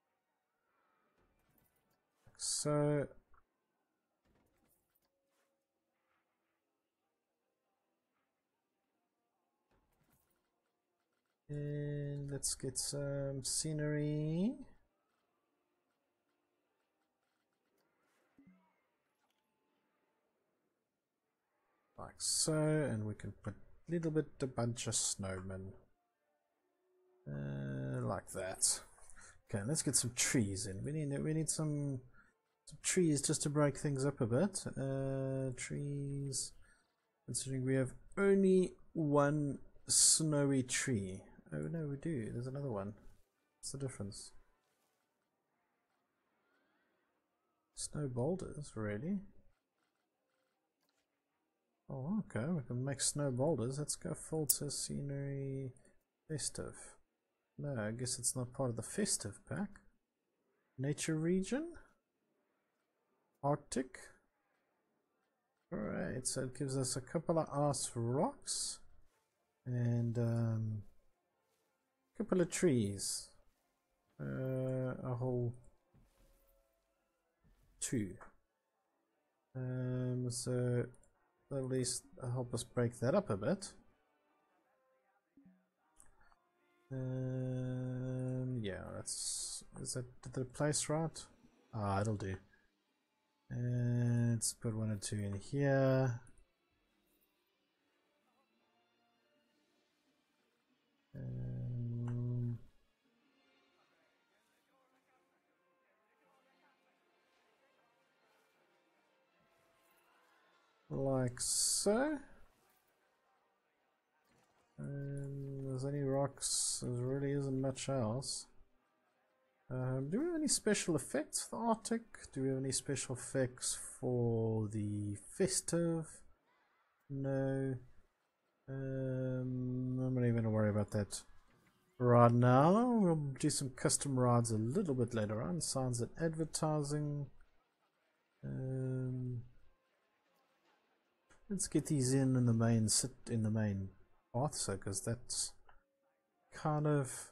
like so. And let's get some scenery. Like so, and we can put a little bit a bunch of snowmen. Like that. Okay, let's get some trees in. We need some trees just to break things up a bit. Trees. Considering we have only one snowy tree. Oh no, we do. There's another one. What's the difference? Snow boulders, really? Oh, okay. We can make snow boulders. Let's go filter scenery festive. No, I guess it's not part of the festive pack. Nature region? Arctic? Alright, so it gives us a couple of ice rocks and a couple of trees. A whole 2. So at least help us break that up a bit. Yeah, is that the place right? Ah, it'll do. And let's put 1 and 2 in here. Like so. And there's any rocks, there really isn't much else. Do we have any special effects for the Arctic? Do we have any special effects for the festive? No. I'm not even going to worry about that right now. We'll do some custom rides a little bit later on. Signs and advertising. Let's get these in the main path, so because that's kind of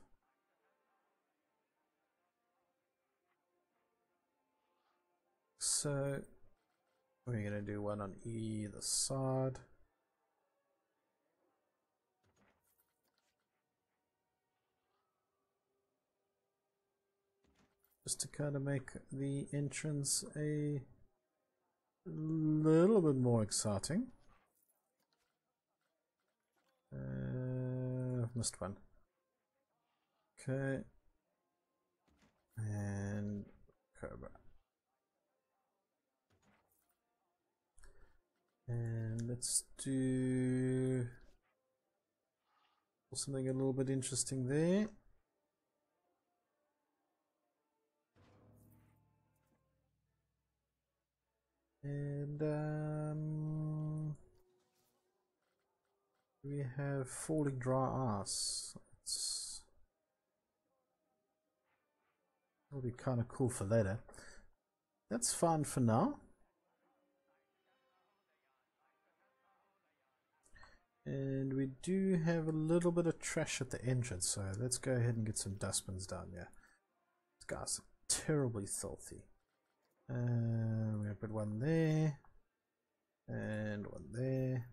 so. We're gonna do one on either side. Just to kind of make the entrance a little bit more exciting. I've missed one. Okay. And Cobra. And let's do something a little bit interesting there. And we have falling dry ice. It'll be kind of cool for later. That's fine for now. And we do have a little bit of trash at the entrance, so let's go ahead and get some dustbins down here. These guys are terribly filthy. We're gonna put one there and one there.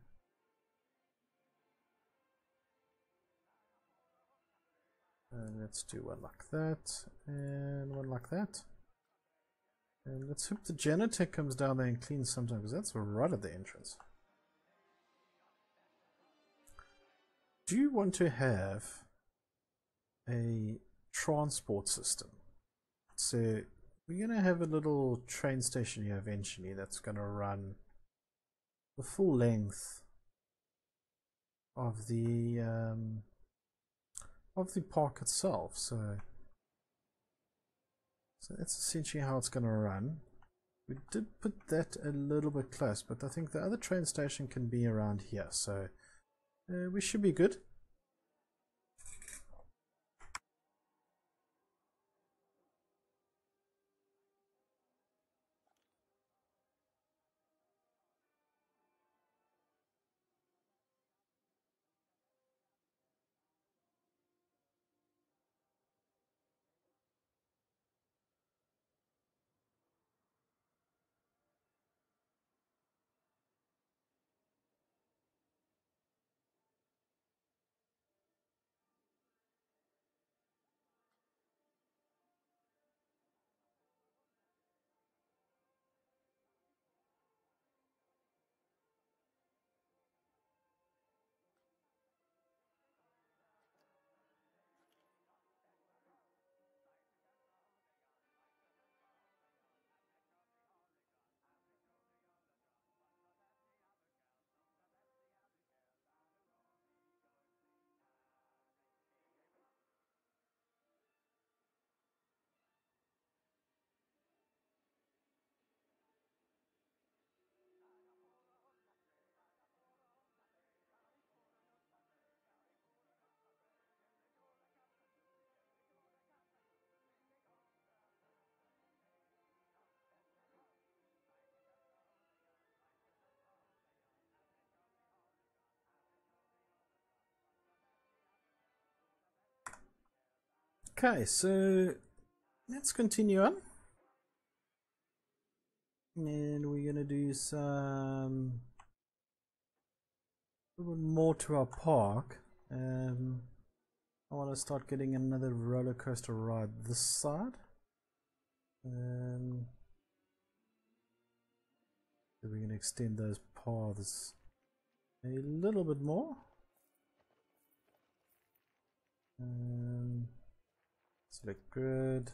And let's do one like that and one like that. And let's hope the janitor comes down there and cleans sometime, because that's right at the entrance. Do you want to have a transport system? So we're going to have a little train station here eventually that's going to run the full length of the park itself. So that's essentially how it's going to run. We did put that a little bit close, but I think the other train station can be around here, so we should be good. Okay, so let's continue on. And we're going to do some a little more to our park. I want to start getting another roller coaster ride this side. So we're going to extend those paths a little bit more. Select grid.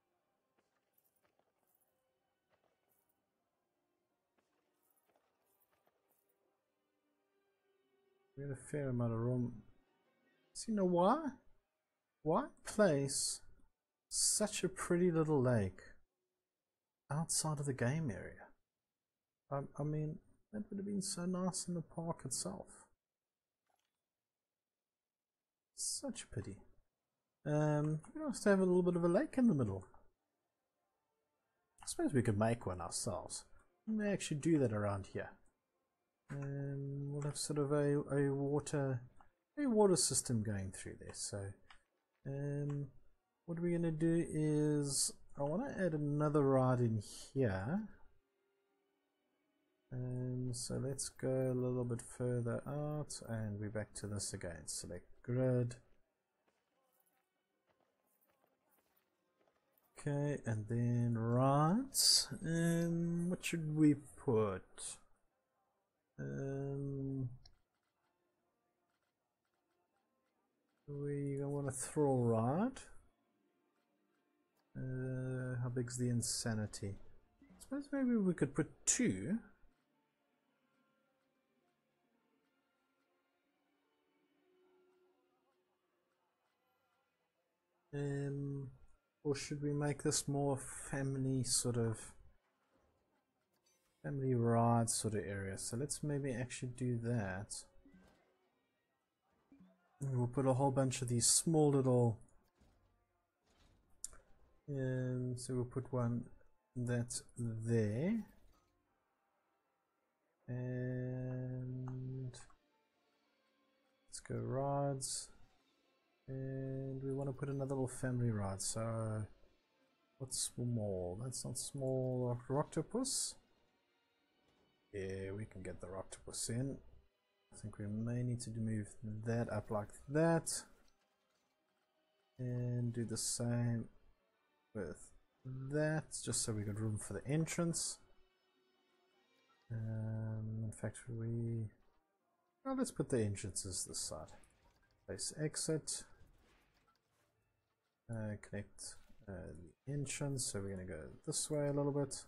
We got a fair amount of room. So you know why? Why place such a pretty little lake outside of the game area? I mean, that would have been so nice in the park itself. Such a pity. We have to have a little bit of a lake in the middle. I suppose we could make one ourselves. We may actually do that around here. We'll have sort of a water system going through there. So what we're going to do is I want to add another ride in here. So let's go a little bit further out and we're back to this again. Select grid. Okay, and then rides. What should we put? We want a thrill ride. How big's the insanity? I suppose maybe we could put 2. Or should we make this more family family ride sort of area? So let's maybe actually do that. And we'll put a whole bunch of these small little, so we'll put one that's there, and let's go rides, and we want to put another little family ride. So what's small? That's not small. Rocktopus. Yeah, we can get the Rocktopus in. I think we may need to move that up like that, and do the same with that, just so we got room for the entrance. In fact, let's put the entrances this side. Place exit. Connect the entrance. So we're going to go this way a little bit.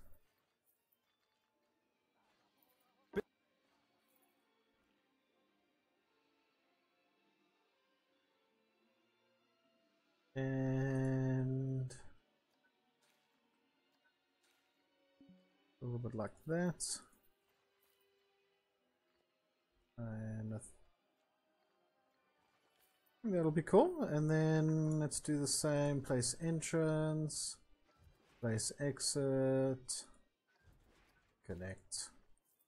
And a little bit like that. And I think that'll be cool. And then let's do the same. Place entrance. Place exit. Connect.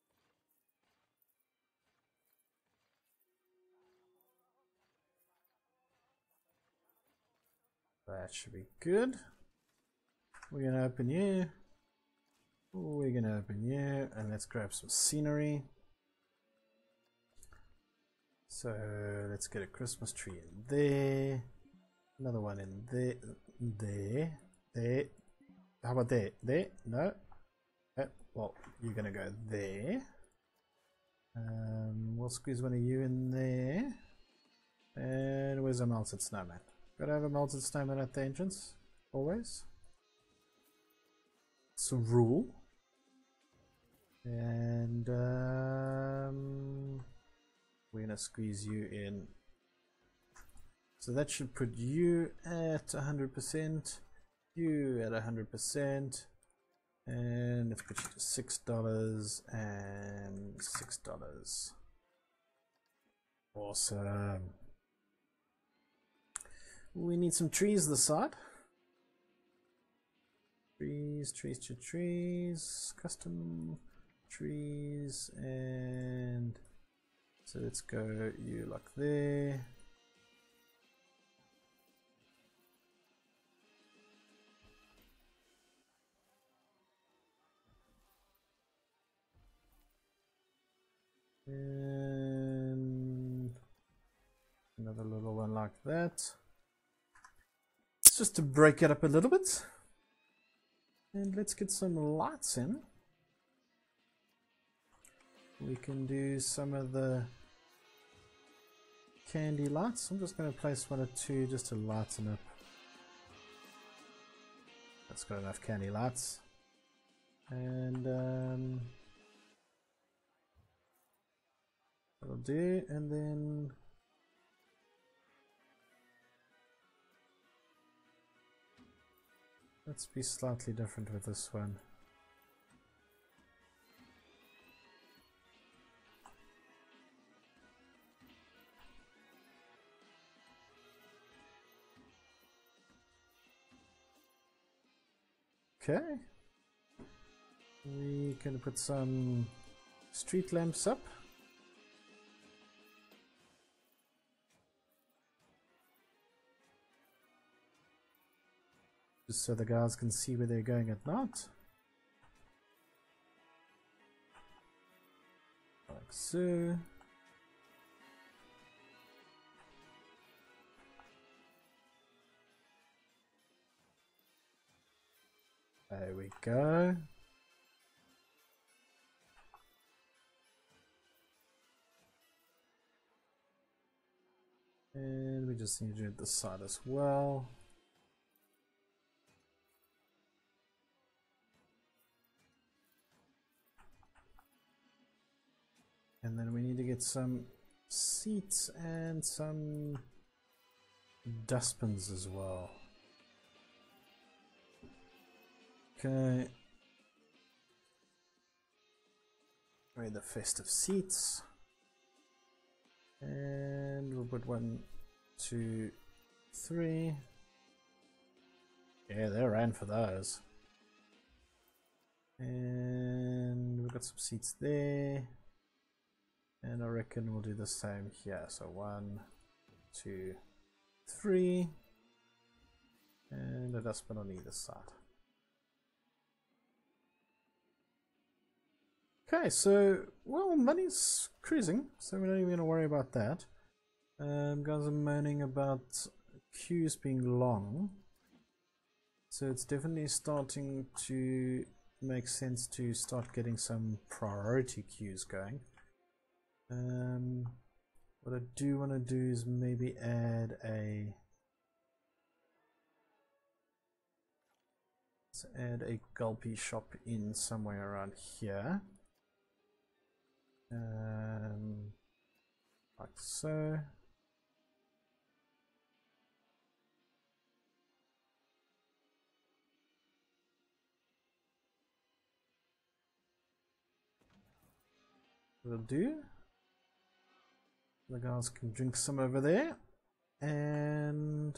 That should be good. We're going to open you. We're going to open you. And let's grab some scenery. So let's get a Christmas tree in there. Another one in there. There. How about there? There? No. Well, you're going to go there. We'll squeeze one of you in there. And where's a melted snowman? Gotta have a melted snowman at the entrance, always. It's a rule. And we're gonna squeeze you in. So that should put you at 100%, you at 100%, and let's put you to $6 and $6. Awesome. We need some trees this side. Trees, custom trees, and so let's go you like there. And another little one like that. just to break it up a little bit. And let's get some lights in. We can do some of the candy lights. I'm just going to place 1 or 2 just to lighten up. That's got enough candy lights. And that'll do. And then let's be slightly different with this one. Okay, we can put some street lamps up. Just so the guys can see where they're going at night. Like so. There we go. And we just need to do this side as well. And then we need to get some seats and some dustbins as well. Okay. Ready the festive seats. And we'll put 1, 2, 3. Yeah, they ran for those. And we've got some seats there. And I reckon we'll do the same here. So 1, 2, 3. And a dustbin on either side. Okay, so, well, money's cruising, so we're not even going to worry about that. Guys are moaning about queues being long. So it's definitely starting to make sense to start getting some priority queues going. What I do want to do is maybe add a... Let's add a Gulpy shop in somewhere around here. Like so. Will do. The guys can drink some over there, and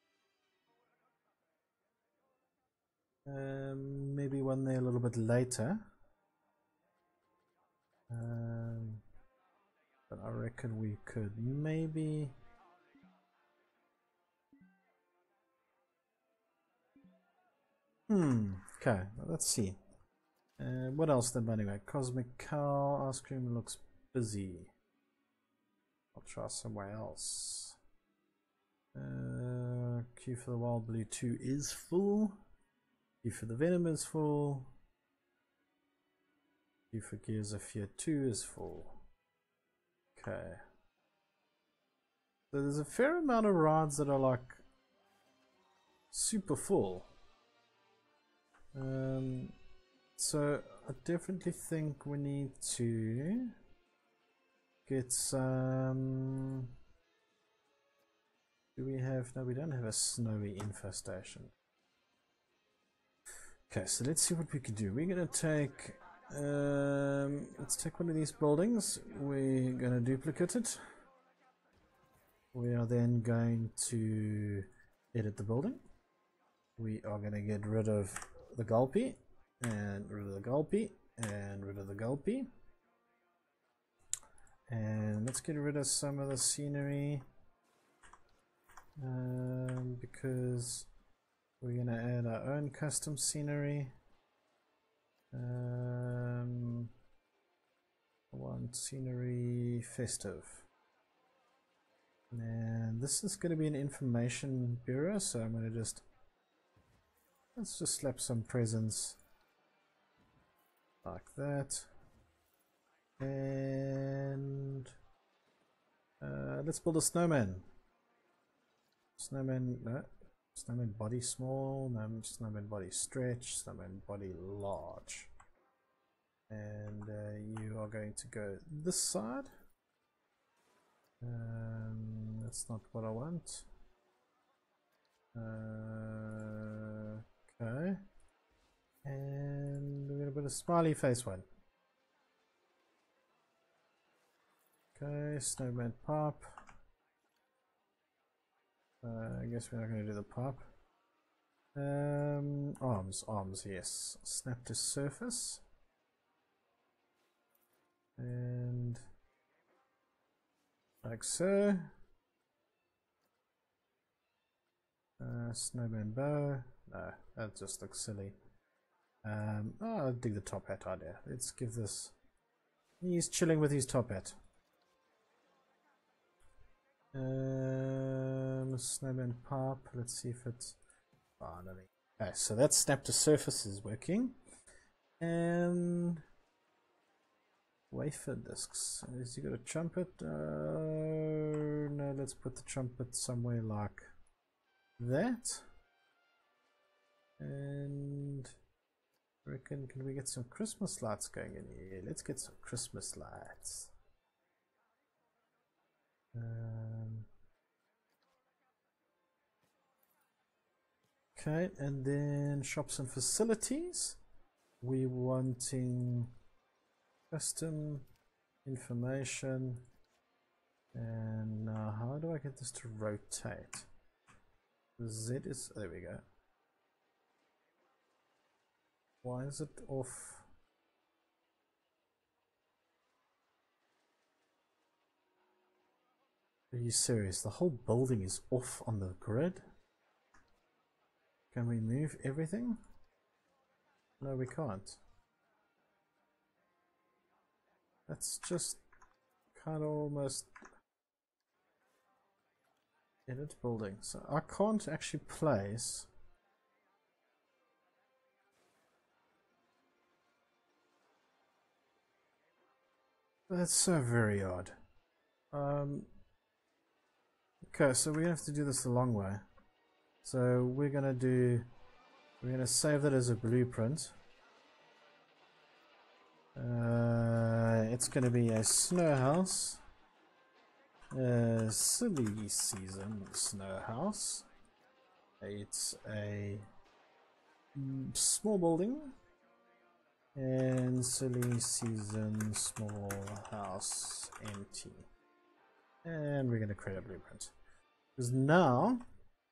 maybe one there a little bit later. But I reckon we could maybe okay, let's see. What else then anyway? Cosmic Cow ice cream looks busy. I'll try somewhere else. Queue for the Wild Blue 2 is full. Queue for the Venom is full. Queue for Gears of Fear 2 is full. Okay. So there's a fair amount of rides that are like super full. So I definitely think we need to get some... Do we have... No, we don't have a snowy infestation. Okay, so let's see what we can do. We're going to take... let's take one of these buildings. We're going to duplicate it. We are then going to edit the building. We are going to get rid of the Gulpy, and rid of the Gulpy, and rid of the Gulpy. And let's get rid of some of the scenery, because we're going to add our own custom scenery. I want scenery festive. And this is going to be an information bureau, so I'm going to just Let's just slap some presents like that. And let's build a snowman. Snowman, no. Snowman body small, no, snowman body stretch, snowman body large. And you are going to go this side. That's not what I want. Okay. And we're going to put a smiley face one. Okay, snowman pop. I guess we're not going to do the pop. Arms, yes. Snap to surface. And like so. Snowman bow. No, that just looks silly. I'll dig the top hat idea. Let's give this. He's chilling with his top hat. Snowman pop. Let's see if it's finally. Okay, so that snap to surface is working. And wafer discs. Has he got a trumpet? No, let's put the trumpet somewhere like that. And I reckon, can we get some Christmas lights going in here? Let's get some Christmas lights. Okay, and then shops and facilities. We wanting custom information. And now how do I get this to rotate? Z is, there we go. Why is it off? Are you serious? The whole building is off on the grid? Can we move everything? No, we can't. That's just kind of almost edit building. So I can't actually place. That's so very odd. Okay, so we have to do this the long way. So we're gonna save that as a blueprint. It's gonna be a snow house, silly season snow house. It's a small building and silly season small house empty. And we're gonna create a blueprint. Because now,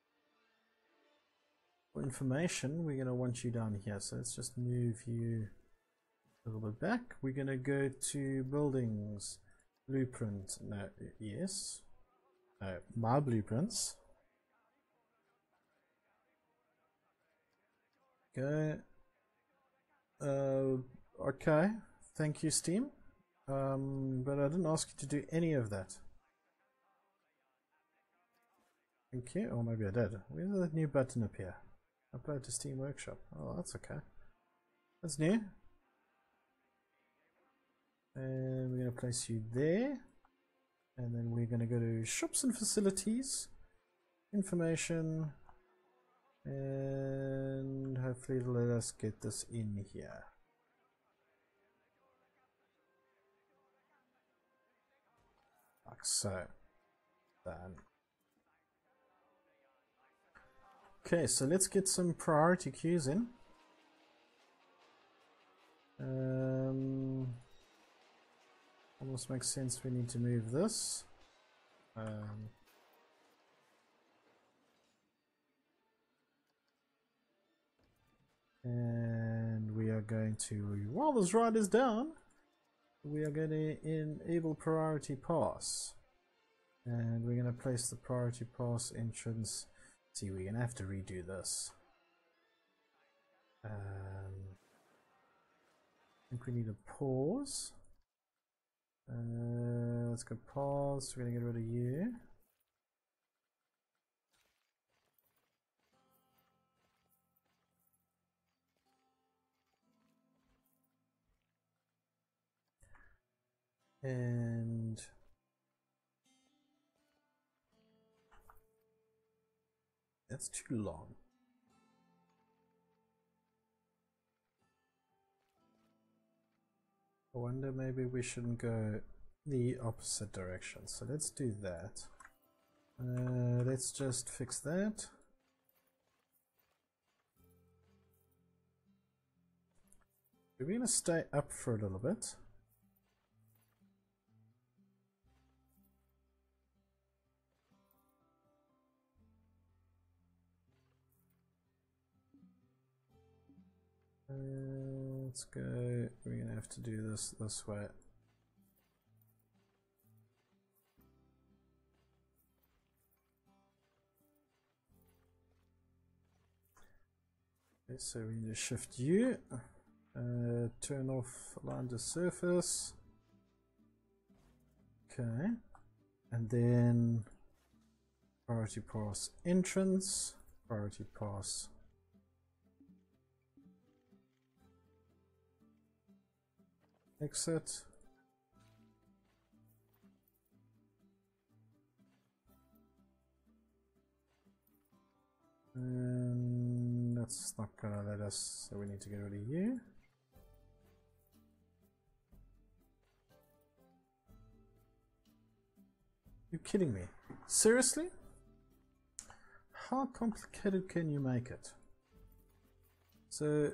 for information, we're going to want you down here. So let's just move you a little bit back. We're going to go to buildings, blueprint. No, yes. No, my blueprints. Go. Okay. Thank you, Steam. But I didn't ask you to do any of that. Thank you. Or maybe I did. Where's that new button appear? Upload to Steam Workshop. Oh, that's okay. That's new. And we're going to place you there. And then we're going to go to shops and facilities, information, and hopefully it'll let us get this in here. Like so. Done. Okay, so let's get some priority queues in. Almost makes sense we need to move this. And we are going to, while this ride is down, we are going to enable priority pass. And we're going to place the priority pass entrance. See, we're gonna have to redo this. I think we need a pause. Let's go pause. We're gonna get rid of you. and that's too long. I wonder maybe we shouldn't go the opposite direction. So let's do that. Let's just fix that. We're going to stay up for a little bit. Let's go. We're going to have to do this way. Okay, so we need to shift U. Turn off align to surface. Okay, and then priority pass entrance, priority pass exit. And that's not gonna let us, so we need to get rid of you. You're kidding me? Seriously? How complicated can you make it? So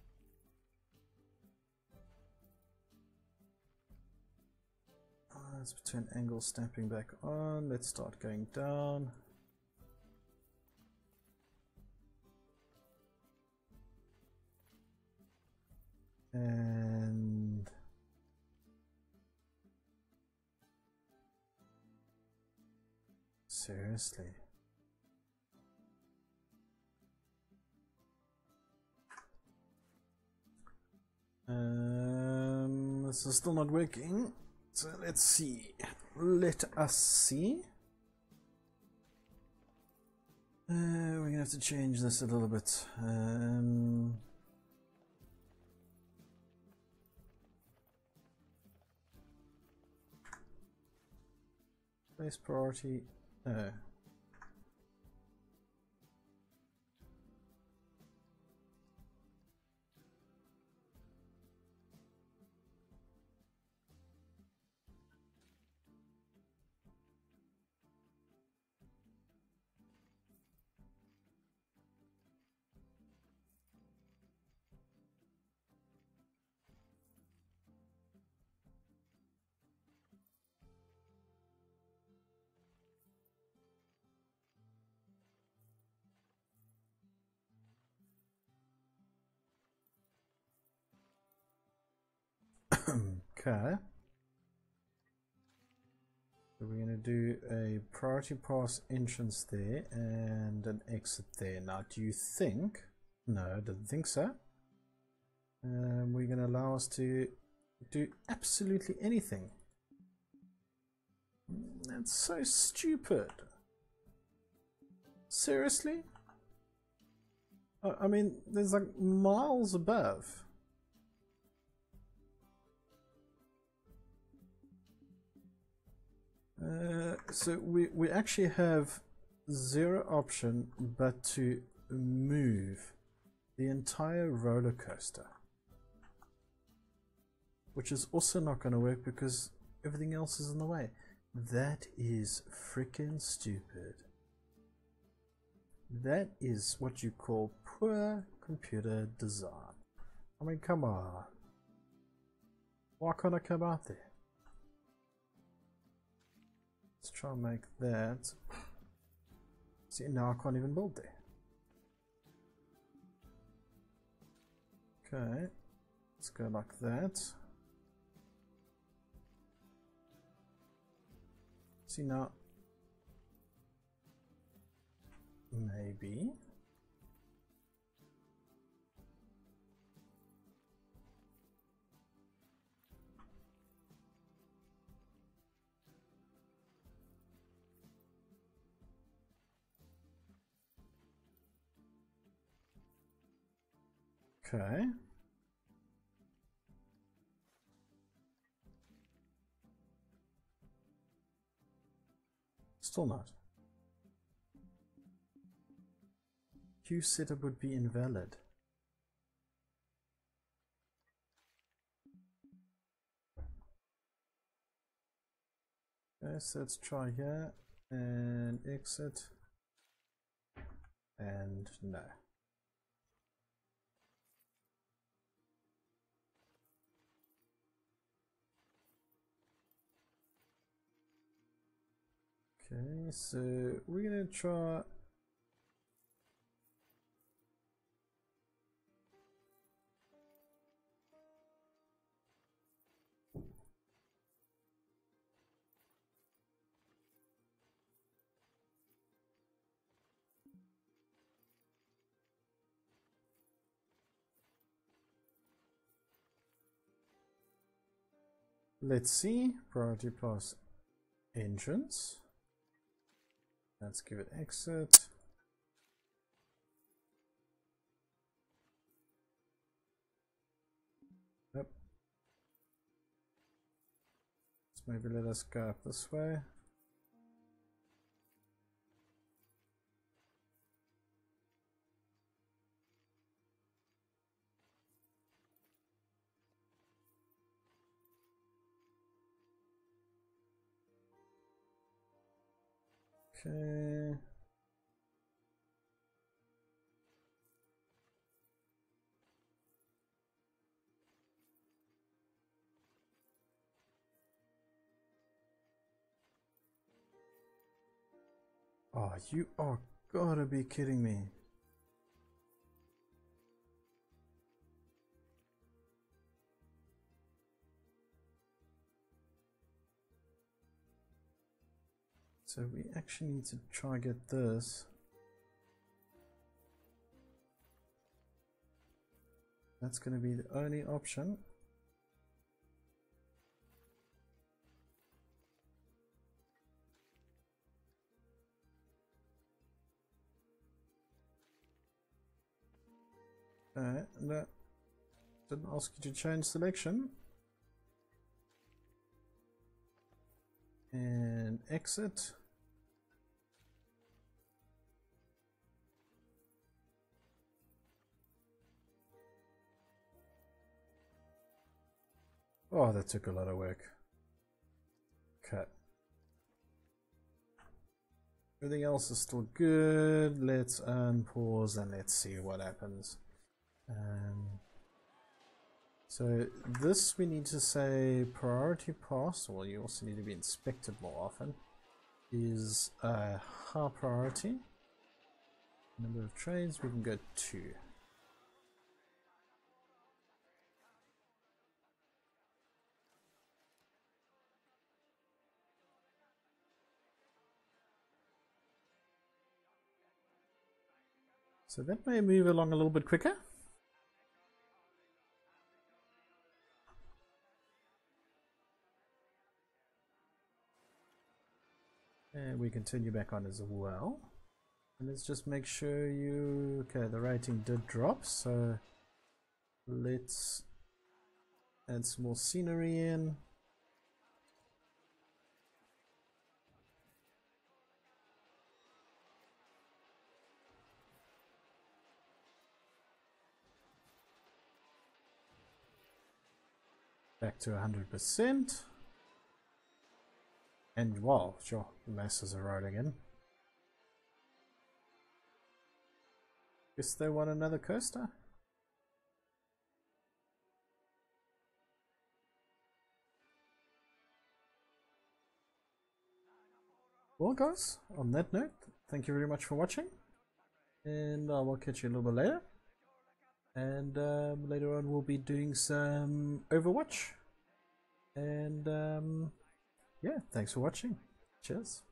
let's turn angle snapping back on. Let's start going down. And seriously. This is still not working. So let's see. Let us see. We're gonna have to change this a little bit. Place priority. Okay. So we're going to do a priority pass entrance there and an exit there. Now, do you think? No, I didn't think so. We're going to allow us to do absolutely anything. That's so stupid. Seriously? I mean, there's like miles above. So we actually have zero option but to move the entire roller coaster, which is also not going to work because everything else is in the way. That is freaking stupid. That is what you call poor computer design. I mean, come on. Why can't I come out there? Let's try and make that. See, now I can't even build there. Okay, let's go like that. See now, maybe. Okay. Still not. Queue setup would be invalid. Okay, so let's try here and exit, and no. Okay, so we're gonna try. Let's see, priority pass entrance. Let's give it exit. Yep. Let's maybe let us go up this way. Okay. Oh, you are gotta be kidding me. So we actually need to try and get this. That's going to be the only option. No, didn't ask you to change selection. And exit. Oh, that took a lot of work. Okay. Everything else is still good. Let's unpause and let's see what happens. So this we need to say priority pass, or you also need to be inspected more often, is high priority. Number of trains, we can go 2. So that may move along a little bit quicker. And we continue back on as well. And let's just make sure you... Okay, the rating did drop, so let's add some more scenery in. Back to 100%. And wow, sure, the masses are right again. Guess they want another coaster. Well guys, on that note, thank you very much for watching. And I will catch you a little bit later. And later on we'll be doing some Overwatch. And yeah, thanks for watching. Cheers.